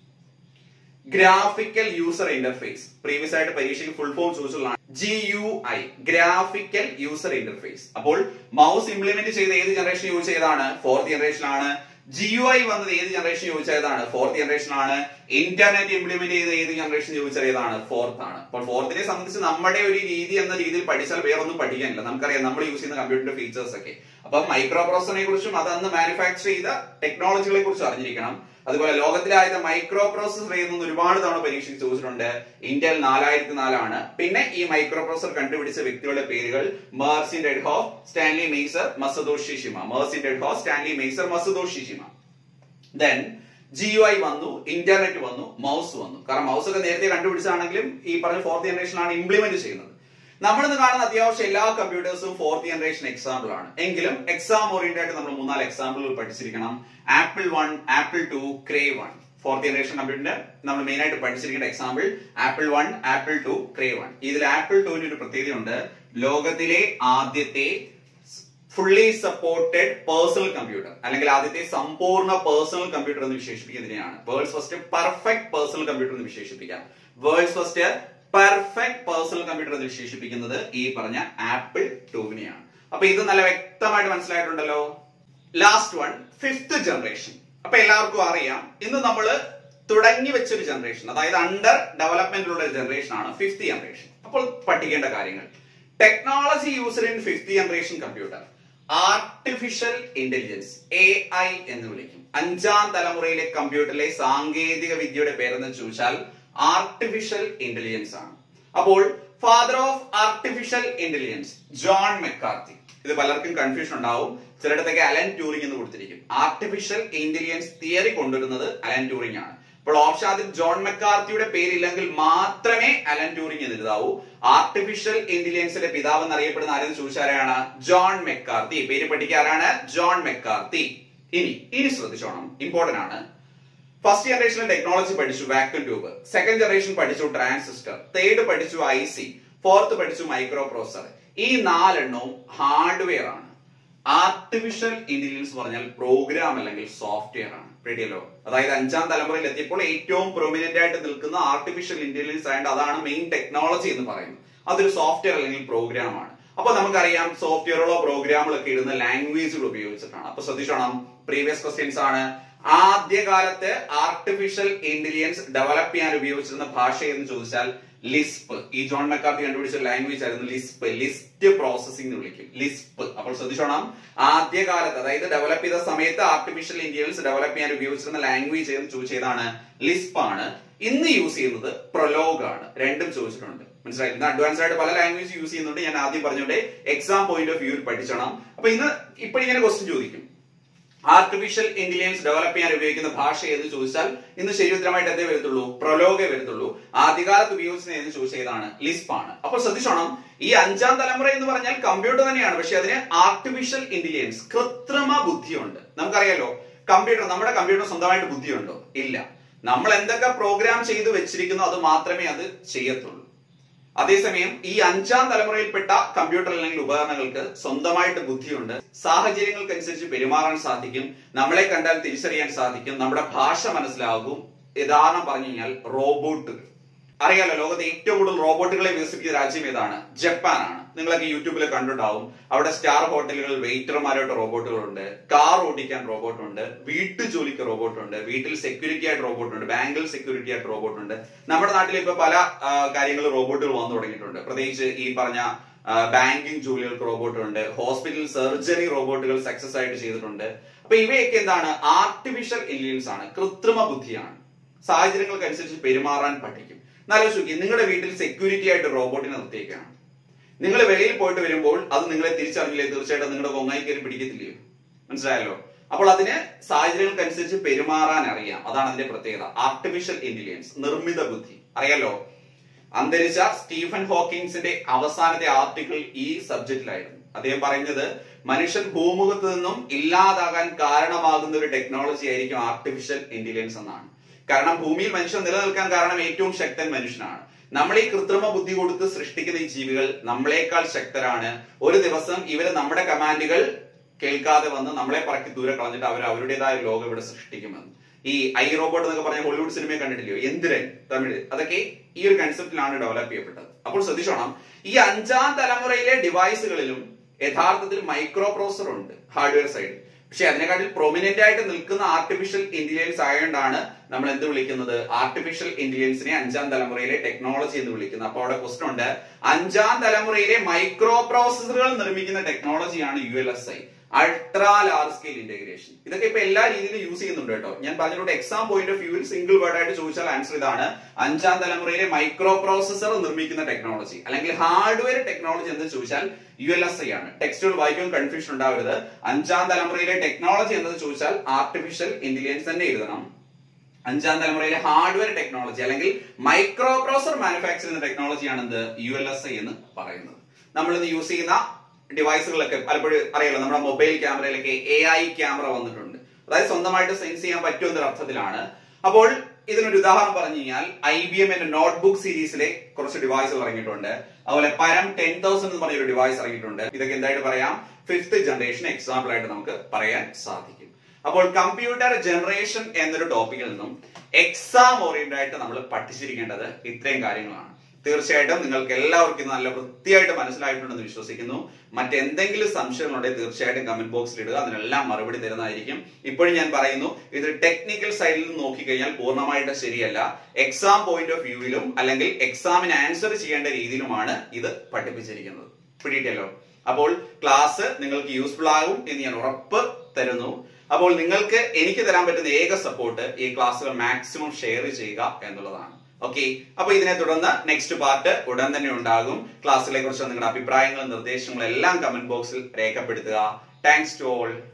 graphical user interface. Previous ആയിട്ട് പരീക്ഷയ്ക്ക് ഫുൾ ഫോം ചോദിച്ചുള്ളതാണ്. G U I, graphical user interface. അപ്പോൾ മൗസ് ഇംപ്ലിമെന്റ് ചെയ്ത ഏത് ജനറേഷൻ യൂസ് ചെയ്തതാണ്? ഫോർത്ത് ജനറേഷൻ ആണ്. ജി യു ഐ വന്നത് ഏത് ജനറേഷൻ ചോദിച്ചതാണ്? ഫോർത്ത് ജനറേഷൻ ആണ്. ഇന്റർനെറ്റ് ഇംപ്ലിമെന്റ് ചെയ്ത ഏത് ജനറേഷൻ ചോദിച്ചാൽ ഏതാണ്? ഫോർത്ത് ആണ്. അപ്പോൾ ഫോർത്തിനെ സംബന്ധിച്ച് നമ്മുടെ ഒരു രീതി എന്ന രീതിയിൽ പഠിച്ചാൽ വേറൊന്നും പഠിക്കാനില്ല. നമുക്കറിയാം നമ്മൾ യൂസ് ചെയ്യുന്ന കമ്പ്യൂട്ടറിന്റെ ഫീച്ചേഴ്സ് ഒക്കെ. അപ്പൊ മൈക്രോ പ്രോസസറിനെ കുറിച്ചും അത് അന്ന് മാനുഫാക്ചർ ചെയ്ത ടെക്നോളജികളെ കുറിച്ചും അറിഞ്ഞിരിക്കണം. അതുപോലെ ലോകത്തിലെ ആദ്യത്തെ മൈക്രോ പ്രോസസർ ഏതെന്ന് ഒരുപാട് തവണ പരീക്ഷയ്ക്ക് ചോദിച്ചിട്ടുണ്ട്. ഇന്റൽ നാലായിരത്തി നാലാണ്. പിന്നെ ഈ മൈക്രോ പ്രോസസർ കണ്ടുപിടിച്ച വ്യക്തികളുടെ പേരുകൾ Marcian Ted Hoff, Stanley Mazor, Masatoshi Shima. Marcian Ted Hoff, Stanley Mazor, Masatoshi Shima. Then G U I വന്നു, ഇന്റർനെറ്റ് വന്നു, മൗസ് വന്നു. കാരണം മൗസ് ഒക്കെ നേരത്തെ കണ്ടുപിടിച്ചാണെങ്കിലും ഈ പറഞ്ഞ ഫോർത്ത് ജനറേഷനാണ് ഇംപ്ലിമെന്റ് ചെയ്യുന്നത്. നമ്മളിന്ന് കാണുന്ന അത്യാവശ്യം എല്ലാ കമ്പ്യൂട്ടേഴ്സും ഫോർത്ത് ജനറേഷൻ എക്സാമ്പിൾ ആണ്. എങ്കിലും എക്സാം ഓറിയന്റഡ് ആയിട്ട് നമ്മൾ മൂന്നാല് എക്സാമ്പിളുകൾ പഠിച്ചിരിക്കണം. Apple one, Apple two, Cray one. Fourth generation കമ്പ്യൂട്ടറിന്റെ നമ്മൾ മെയിൻ ആയിട്ട് പഠിച്ചിരിക്കേണ്ട example Apple one, Apple two, Cray one. ഇതിൽ ആപ്പിൾ ടുവിന് ഒരു പ്രത്യേകതയുണ്ട്. ലോകത്തിലെ ആദ്യത്തെ ഫുള്ളി സപ്പോർട്ടഡ് പേഴ്സണൽ കമ്പ്യൂട്ടർ, അല്ലെങ്കിൽ ആദ്യത്തെ സമ്പൂർണ്ണ പേഴ്സണൽ കമ്പ്യൂട്ടർ എന്ന് വിശേഷിപ്പിക്കുന്നതിനെയാണ് world's first perfect personal computer എന്ന് വിശേഷിപ്പിക്കാം. World's first perfect personal computer എന്ന് വിശേഷിപ്പിക്കുന്നത് ഈ പറഞ്ഞ ആപ്പിൾ ടുവിനെയാണ്. അപ്പൊ ഇത് നല്ല വ്യക്തമായിട്ട് മനസ്സിലായിട്ടുണ്ടല്ലോ. Last one, fifth generation. അപ്പൊ എല്ലാവർക്കും അറിയാം, ഇന്ന് നമ്മൾ തുടങ്ങി വെച്ചൊരു ജനറേഷൻ, അതായത് അണ്ടർ ഡെവലപ്മെന്റിലുള്ള ഒരു ജനറേഷൻ ആണ് ഫിഫ്ത് ജനറേഷൻ. അപ്പോൾ പഠിക്കേണ്ട കാര്യങ്ങൾ: technology used in fifth generation computer, artificial intelligence, A I എന്ന് വിളിക്കും. അഞ്ചാം തലമുറയിലെ കമ്പ്യൂട്ടറിലെ സാങ്കേതിക വിദ്യയുടെ പേരെന്ന് ചോദിച്ചാൽ ആർട്ടിഫിഷ്യൽ ഇന്റലിജൻസ് ആണ്. അപ്പോൾ father of artificial intelligence John McCarthy. ഇത് പലർക്കും കൺഫ്യൂഷൻ ഉണ്ടാവും. ചിലയിടത്തൊക്കെ അലൻ ട്യൂറിംഗ് എന്ന് കൊടുത്തിരിക്കും. ആർട്ടിഫിഷ്യൽ ഇന്റലിജൻസ് തിയറി കൊണ്ടുവരുന്നത് അലൻ ട്യൂറിംഗ് ആണ്. അപ്പോൾ ഓപ്ഷൻ ആദ്യം ജോൺ മെക്കാർത്തിയുടെ പേരില്ലെങ്കിൽ മാത്രമേ അലൻ ട്യൂറിംഗ് എന്ന് എഴുതാവൂ. ആർട്ടിഫിഷ്യൽ ഇന്റലിജൻസിന്റെ പിതാവ് എന്നറിയപ്പെടുന്ന ആരെന്ന് ചോദിച്ചാരാണ്? ജോൺ മെക്കാർത്തി. പേര് പഠിക്കാറാണ് ജോൺ മെക്കാർത്തി. ഇനി ഇനി ശ്രദ്ധിച്ചോണം, ഇമ്പോർട്ടന്റ് ആണ്. ഫസ്റ്റ് ജനറേഷനിൽ ടെക്നോളജി പഠിച്ചു വാക്യൂം ട്യൂബ്, സെക്കൻഡ് ജനറേഷൻ പഠിച്ചു ട്രാൻസിസ്റ്റർ, തേർഡ് പഠിച്ചു ഐ സി, ഫോർത്ത് പഠിച്ചു മൈക്രോ പ്രോസസർ. ഈ നാലെണ്ണവും ഹാർഡ്വെയർ ആണ്. ആർട്ടിഫിഷ്യൽ ഇന്റലിജൻസ് പറഞ്ഞാൽ പ്രോഗ്രാം അല്ലെങ്കിൽ സോഫ്റ്റ്വെയർ ആണ്. റെഡിയല്ലോ? അതായത് അഞ്ചാം തലമുറയിൽ എത്തിയപ്പോൾ ഏറ്റവും പ്രൊമിനന്റ് ആയിട്ട് നിൽക്കുന്ന ആർട്ടിഫിഷ്യൽ ഇന്റലിജൻസ് ആയതുകൊണ്ട് അതാണ് മെയിൻ ടെക്നോളജി എന്ന് പറയുന്നത്. അതൊരു സോഫ്റ്റ്വെയർ അല്ലെങ്കിൽ പ്രോഗ്രാം ആണ്. അപ്പൊ നമുക്കറിയാം സോഫ്റ്റ്വെയറുകളോ പ്രോഗ്രാമുകളോ ഒക്കെ ഇടുന്ന ലാംഗ്വേജുകൾ ഉപയോഗിച്ചിട്ടാണ്. അപ്പൊ ശ്രദ്ധിച്ചോണം, പ്രീവിയസ് ക്വസ്റ്റ്യൻസ് ആണ്. ആദ്യകാലത്ത് ആർട്ടിഫിഷ്യൽ ഇന്റലിജൻസ് ഡെവലപ്പ് ചെയ്യാൻ ഉപയോഗിച്ചിരുന്ന ഭാഷ എന്ന് ചോദിച്ചാൽ ലിസ്പ്. ഈ ജോൺ മെക്കാർത്തി കണ്ടുപിടിച്ച ലാംഗ്വേജ് ആയിരുന്നു ലിസ്പ്. ലിസ്റ്റ് പ്രോസസിംഗ് എന്ന് വിളിക്കും, ലിസ്പ്. അപ്പോൾ ശ്രദ്ധിച്ചോണം, ആദ്യകാലത്ത് അതായത് ഡെവലപ്പ് ചെയ്ത സമയത്ത് ആർട്ടിഫിഷ്യൽ ഇന്റലിജൻസ് ഡെവലപ്പ് ചെയ്യാൻ ഉപയോഗിച്ചിരുന്ന ലാംഗ്വേജ് എന്ന് ചോദിച്ചതാണ് ലിസ്പ് ആണ്. ഇന്ന് യൂസ് ചെയ്യുന്നത് പ്രൊലോഗ് ആണ്. രണ്ടും ചോദിച്ചിട്ടുണ്ട്. മനസ്സിലായി? ഇന്ന് അഡ്വാൻസ്ഡ് ആയിട്ട് പല ലാംഗ്വേജ് യൂസ് ചെയ്യുന്നുണ്ട്. ഞാൻ ആദ്യം പറഞ്ഞോണ്ട് എക്സാം പോയിന്റ് ഓഫ് വ്യൂവിൽ പഠിച്ചണം. അപ്പൊ ഇന്ന് ഇപ്പോഴിങ്ങനെ ക്വസ്റ്റ്യൻ ചോദിക്കും, ആർട്ടിഫിഷ്യൽ ഇന്റലിജൻസ് ഡെവലപ്പ് ചെയ്യാൻ ഉപയോഗിക്കുന്ന ഭാഷ എന്ന് ചോദിച്ചാൽ ഇന്ന് ശരി ഉത്തരമായിട്ട് എന്തേ വരത്തുള്ളൂ? പ്രൊലോഗേ വരത്തുള്ളൂ. ആദ്യകാലത്ത് ഉപയോഗിച്ചത് എന്ന് ചോദിച്ചാൽ ഏതാണ്? ലിസ്പ് ആണ്. അപ്പോൾ ശ്രദ്ധിച്ചോണം, ഈ അഞ്ചാം തലമുറ എന്ന് പറഞ്ഞാൽ കമ്പ്യൂട്ടർ തന്നെയാണ്. പക്ഷെ അതിന് ആർട്ടിഫിഷ്യൽ ഇന്റലിജൻസ്, കൃത്രിമ ബുദ്ധിയുണ്ട്. നമുക്കറിയാലോ, കമ്പ്യൂട്ടർ, നമ്മുടെ കമ്പ്യൂട്ടർ സ്വന്തമായിട്ട് ബുദ്ധിയുണ്ടോ? ഇല്ല. നമ്മൾ എന്തൊക്കെ പ്രോഗ്രാം ചെയ്ത് വെച്ചിരിക്കുന്നോ അത് മാത്രമേ അത് ചെയ്യത്തുള്ളൂ. അതേസമയം ഈ അഞ്ചാം തലമുറയിൽപ്പെട്ട കമ്പ്യൂട്ടർ അല്ലെങ്കിൽ ഉപകരണങ്ങൾക്ക് സ്വന്തമായിട്ട് ബുദ്ധിയുണ്ട്, സാഹചര്യങ്ങൾക്കനുസരിച്ച് പെരുമാറാൻ സാധിക്കും, നമ്മളെ കണ്ടാൽ തിരിച്ചറിയാൻ സാധിക്കും, നമ്മുടെ ഭാഷ മനസ്സിലാകും. ഉദാഹരണം പറഞ്ഞു കഴിഞ്ഞാൽ റോബോട്ടുകൾ. അറിയാലോ, ലോകത്തെ ഏറ്റവും കൂടുതൽ റോബോട്ടുകളെ വികസിപ്പിച്ച രാജ്യം ഏതാണ്? ജപ്പാനാണ്. നിങ്ങളൊക്കെ യൂട്യൂബിൽ കണ്ടിട്ടുണ്ടാവും. അവിടെ സ്റ്റാർ ഹോട്ടലുകളിൽ വെയിറ്റർമാരായിട്ട് റോബോട്ടുകളുണ്ട്, കാർ ഓടിക്കാൻ റോബോട്ടുണ്ട്, വീട്ടു ജോലിക്ക് റോബോട്ടുണ്ട്, വീട്ടിൽ സെക്യൂരിറ്റി ആയിട്ട് റോബോട്ടുണ്ട്, ബാങ്കിൽ സെക്യൂരിറ്റി ആയിട്ട് റോബോട്ടുണ്ട്. നമ്മുടെ നാട്ടിൽ ഇപ്പൊ പല കാര്യങ്ങൾ റോബോട്ടുകൾ വന്നു തുടങ്ങിയിട്ടുണ്ട്. പ്രത്യേകിച്ച് ഈ പറഞ്ഞ ബാങ്കിങ് ജോലികൾക്ക് റോബോട്ടുണ്ട്, ഹോസ്പിറ്റൽ സർജറി റോബോട്ടുകൾ സക്സസ് ആയിട്ട് ചെയ്തിട്ടുണ്ട്. അപ്പൊ ഇവയൊക്കെ എന്താണ്? ആർട്ടിഫിഷ്യൽ ഇന്റലിജൻസ് ആണ്, കൃത്രിമ ബുദ്ധിയാണ്. സാഹചര്യങ്ങൾക്കനുസരിച്ച് പെരുമാറാൻ പഠിക്കും. എന്നാലോചിക്കുക, നിങ്ങളുടെ വീട്ടിൽ സെക്യൂരിറ്റി ആയിട്ട് റോബോട്ടിനെ നിർത്തിയേക്കാണ്. നിങ്ങൾ വെളിയിൽ പോയിട്ട് വരുമ്പോൾ അത് നിങ്ങളെ തിരിച്ചറിഞ്ഞില്ലേ, തീർച്ചയായിട്ടും നിങ്ങളുടെ കൊങ്ങായി കയറി പിടിക്കത്തില്ലയോ? മനസ്സിലായല്ലോ. അപ്പോൾ അതിന് സാഹചര്യങ്ങൾക്കനുസരിച്ച് പെരുമാറാൻ അറിയാം. അതാണ് അതിന്റെ പ്രത്യേകത. ആർട്ടിഫിഷ്യൽ ഇന്റലിജൻസ്, നിർമ്മിത ബുദ്ധി. അറിയാലോ, അന്തരിച്ച സ്റ്റീഫൻ ഹോക്കിൻസിന്റെ അവസാനത്തെ ആർട്ടിക്കിൾ ഈ സബ്ജക്റ്റിലായിരുന്നു. അദ്ദേഹം പറയുന്നത് മനുഷ്യൻ ഭൂമുഖത്ത് നിന്നും ഇല്ലാതാകാൻ കാരണമാകുന്ന ഒരു ടെക്നോളജി ആയിരിക്കും ആർട്ടിഫിഷ്യൽ ഇന്റലിജൻസ് എന്നാണ്. കാരണം ഭൂമിയിൽ മനുഷ്യൻ നിലനിൽക്കാൻ കാരണം ഏറ്റവും ശക്തൻ മനുഷ്യനാണ്. നമ്മൾ ഈ കൃത്രിമ ബുദ്ധി കൊടുത്ത് സൃഷ്ടിക്കുന്ന ഈ ജീവികൾ നമ്മളെക്കാൾ ശക്തരാണ്. ഒരു ദിവസം ഇവര് നമ്മുടെ കമാൻഡുകൾ കേൾക്കാതെ വന്ന് നമ്മളെ പറക്കി ദൂരെ കളഞ്ഞിട്ട് അവർ അവരുടേതായ ലോകം ഇവിടെ സൃഷ്ടിക്കുമെന്ന്. ഈ ഐ റോബോട്ട് എന്നൊക്കെ പറഞ്ഞ ഹോളിവുഡ് സിനിമയെ കണ്ടിട്ടില്ലയോ? എന്തിരൻ, തമിഴ്, അതൊക്കെ ഈ ഒരു കൺസെപ്റ്റിലാണ് ഡെവലപ്പ് ചെയ്യപ്പെട്ടത്. അപ്പോൾ ശ്രദ്ധിച്ചോണം, ഈ അഞ്ചാം തലമുറയിലെ ഡിവൈസുകളിലും യഥാർത്ഥത്തിൽ മൈക്രോ പ്രോസസർ ഉണ്ട് ഹാർഡ്വെയർ സൈഡിൽ. പക്ഷെ അതിനെക്കാട്ടിൽ പ്രൊമിനന്റ് ആയിട്ട് നിൽക്കുന്ന ആർട്ടിഫിഷ്യൽ ഇന്റലിജൻസ് ആയതുകൊണ്ടാണ് നമ്മൾ എന്ത് വിളിക്കുന്നത്? ആർട്ടിഫിഷ്യൽ ഇന്റലിജൻസിനെ അഞ്ചാം തലമുറയിലെ ടെക്നോളജി എന്ന് വിളിക്കുന്നത്. അപ്പൊ അവിടെ ക്വസ്റ്റൻ ഉണ്ട്, അഞ്ചാം തലമുറയിലെ മൈക്രോ പ്രോസസറുകൾ നിർമ്മിക്കുന്ന ടെക്നോളജിയാണ് U L S I, ultra large scale integration. ഇതൊക്കെ ഇപ്പൊ എല്ലാ രീതിയിലും യൂസ് ചെയ്യുന്നുണ്ട് കേട്ടോ. ഞാൻ പറഞ്ഞിട്ടുണ്ട്, എക്സാം പോയിന്റ് ഓഫ് വ്യൂവിൽ സിംഗിൾ വേർഡ് ആയിട്ട് ചോദിച്ചാൽ ആൻസർ ഇതാണ്: അഞ്ചാം തലമുറയിലെ മൈക്രോ പ്രോസസർ നിർമ്മിക്കുന്ന ടെക്നോളജി അല്ലെങ്കിൽ ഹാർഡ്വെയർ ടെക്നോളജി എന്ന് ചോദിച്ചാൽ യു എൽ എസ് ഐ ആണ്. ടെക്സ്റ്റുകൾ വായിക്കുമ്പോൾ കൺഫ്യൂഷൻ ഉണ്ടാവരുത്. അഞ്ചാം തലമുറയിലെ ടെക്നോളജി എന്നത് ചോദിച്ചാൽ ആർട്ടിഫിഷ്യൽ ഇന്റലിജൻസ് തന്നെ എഴുതണം. അഞ്ചാം തലമുറയിലെ ഹാർഡ്വെയർ ടെക്നോളജി അല്ലെങ്കിൽ മൈക്രോ പ്രോസസർ മാനുഫാക്ചറിംഗ് ടെക്നോളജിയാണ് എന്ത്? യു എൽ എസ് ഐ എന്ന് പറയുന്നത്. നമ്മൾ ഇന്ന് യൂസ് ചെയ്യുന്ന ഡിവൈസുകളൊക്കെ പലപ്പോഴും അറിയാലോ, നമ്മുടെ മൊബൈൽ ക്യാമറയിലൊക്കെ എ ഐ ക്യാമറ വന്നിട്ടുണ്ട്. അതായത് സ്വന്തമായിട്ട് സെൻസ് ചെയ്യാൻ പറ്റുമെന്നൊരു അർത്ഥത്തിലാണ്. അപ്പോൾ ഇതിനൊരു ഉദാഹരണം പറഞ്ഞു കഴിഞ്ഞാൽ ഐ ബി എമ്മിന്റെ നോട്ട്ബുക്ക് സീരീസിലെ കുറച്ച് ഡിവൈസുകൾ ഇറങ്ങിയിട്ടുണ്ട്. അതുപോലെ പരം ടെൻ തൗസൻഡ് എന്ന് പറഞ്ഞൊരു ഡിവൈസ് ഇറങ്ങിയിട്ടുണ്ട്. ഇതൊക്കെ എന്തായിട്ട് പറയാം? ഫിഫ്ത് ജനറേഷൻ എക്സാമ്പിൾ ആയിട്ട് നമുക്ക് പറയാൻ സാധിക്കും. അപ്പോൾ കമ്പ്യൂട്ടർ ജനറേഷൻ എന്നൊരു ടോപ്പിക്കിൽ നിന്നും എക്സാം ഓറിയന്റഡ് ആയിട്ട് നമ്മൾ പഠിച്ചിരിക്കേണ്ടത് ഇത്രയും കാര്യങ്ങളാണ്. തീർച്ചയായിട്ടും നിങ്ങൾക്ക് എല്ലാവർക്കും നല്ല വൃത്തിയായിട്ട് മനസ്സിലായിട്ടുണ്ടെന്ന് വിശ്വസിക്കുന്നു. മറ്റെന്തെങ്കിലും സംശയങ്ങളുണ്ടെങ്കിൽ തീർച്ചയായിട്ടും കമന്റ് ബോക്സിൽ ഇടുക, അതിനെല്ലാം മറുപടി തരുന്നതായിരിക്കും. ഇപ്പോഴും ഞാൻ പറയുന്നു, ഇത് ടെക്നിക്കൽ സൈഡിൽ നിന്ന് നോക്കിക്കഴിഞ്ഞാൽ പൂർണ്ണമായിട്ട് ശരിയല്ല. എക്സാം പോയിന്റ് ഓഫ് വ്യൂവിലും അല്ലെങ്കിൽ എക്സാമിന് ആൻസർ ചെയ്യേണ്ട രീതിയിലുമാണ് ഇത് പഠിപ്പിച്ചിരിക്കുന്നത്. പിടിയിട്ടല്ലോ. അപ്പോൾ ക്ലാസ് നിങ്ങൾക്ക് യൂസ്ഫുൾ ആകും എന്ന് ഞാൻ ഉറപ്പ് തരുന്നു. അപ്പോൾ നിങ്ങൾക്ക് എനിക്ക് തരാൻ പറ്റുന്ന ഏക സപ്പോർട്ട് ഈ ക്ലാസ്സുകൾ മാക്സിമം ഷെയർ ചെയ്യുക എന്നുള്ളതാണ്. ഓക്കെ, അപ്പൊ ഇതിനെ തുടർന്ന് നെക്സ്റ്റ് പാർട്ട് ഉടൻ തന്നെ ഉണ്ടാകും. ക്ലാസ്സിലെ കുറിച്ച് നിങ്ങളുടെ അഭിപ്രായങ്ങളും നിർദ്ദേശങ്ങളും എല്ലാം കമന്റ് ബോക്സിൽ രേഖപ്പെടുത്തുക. Thanks to all.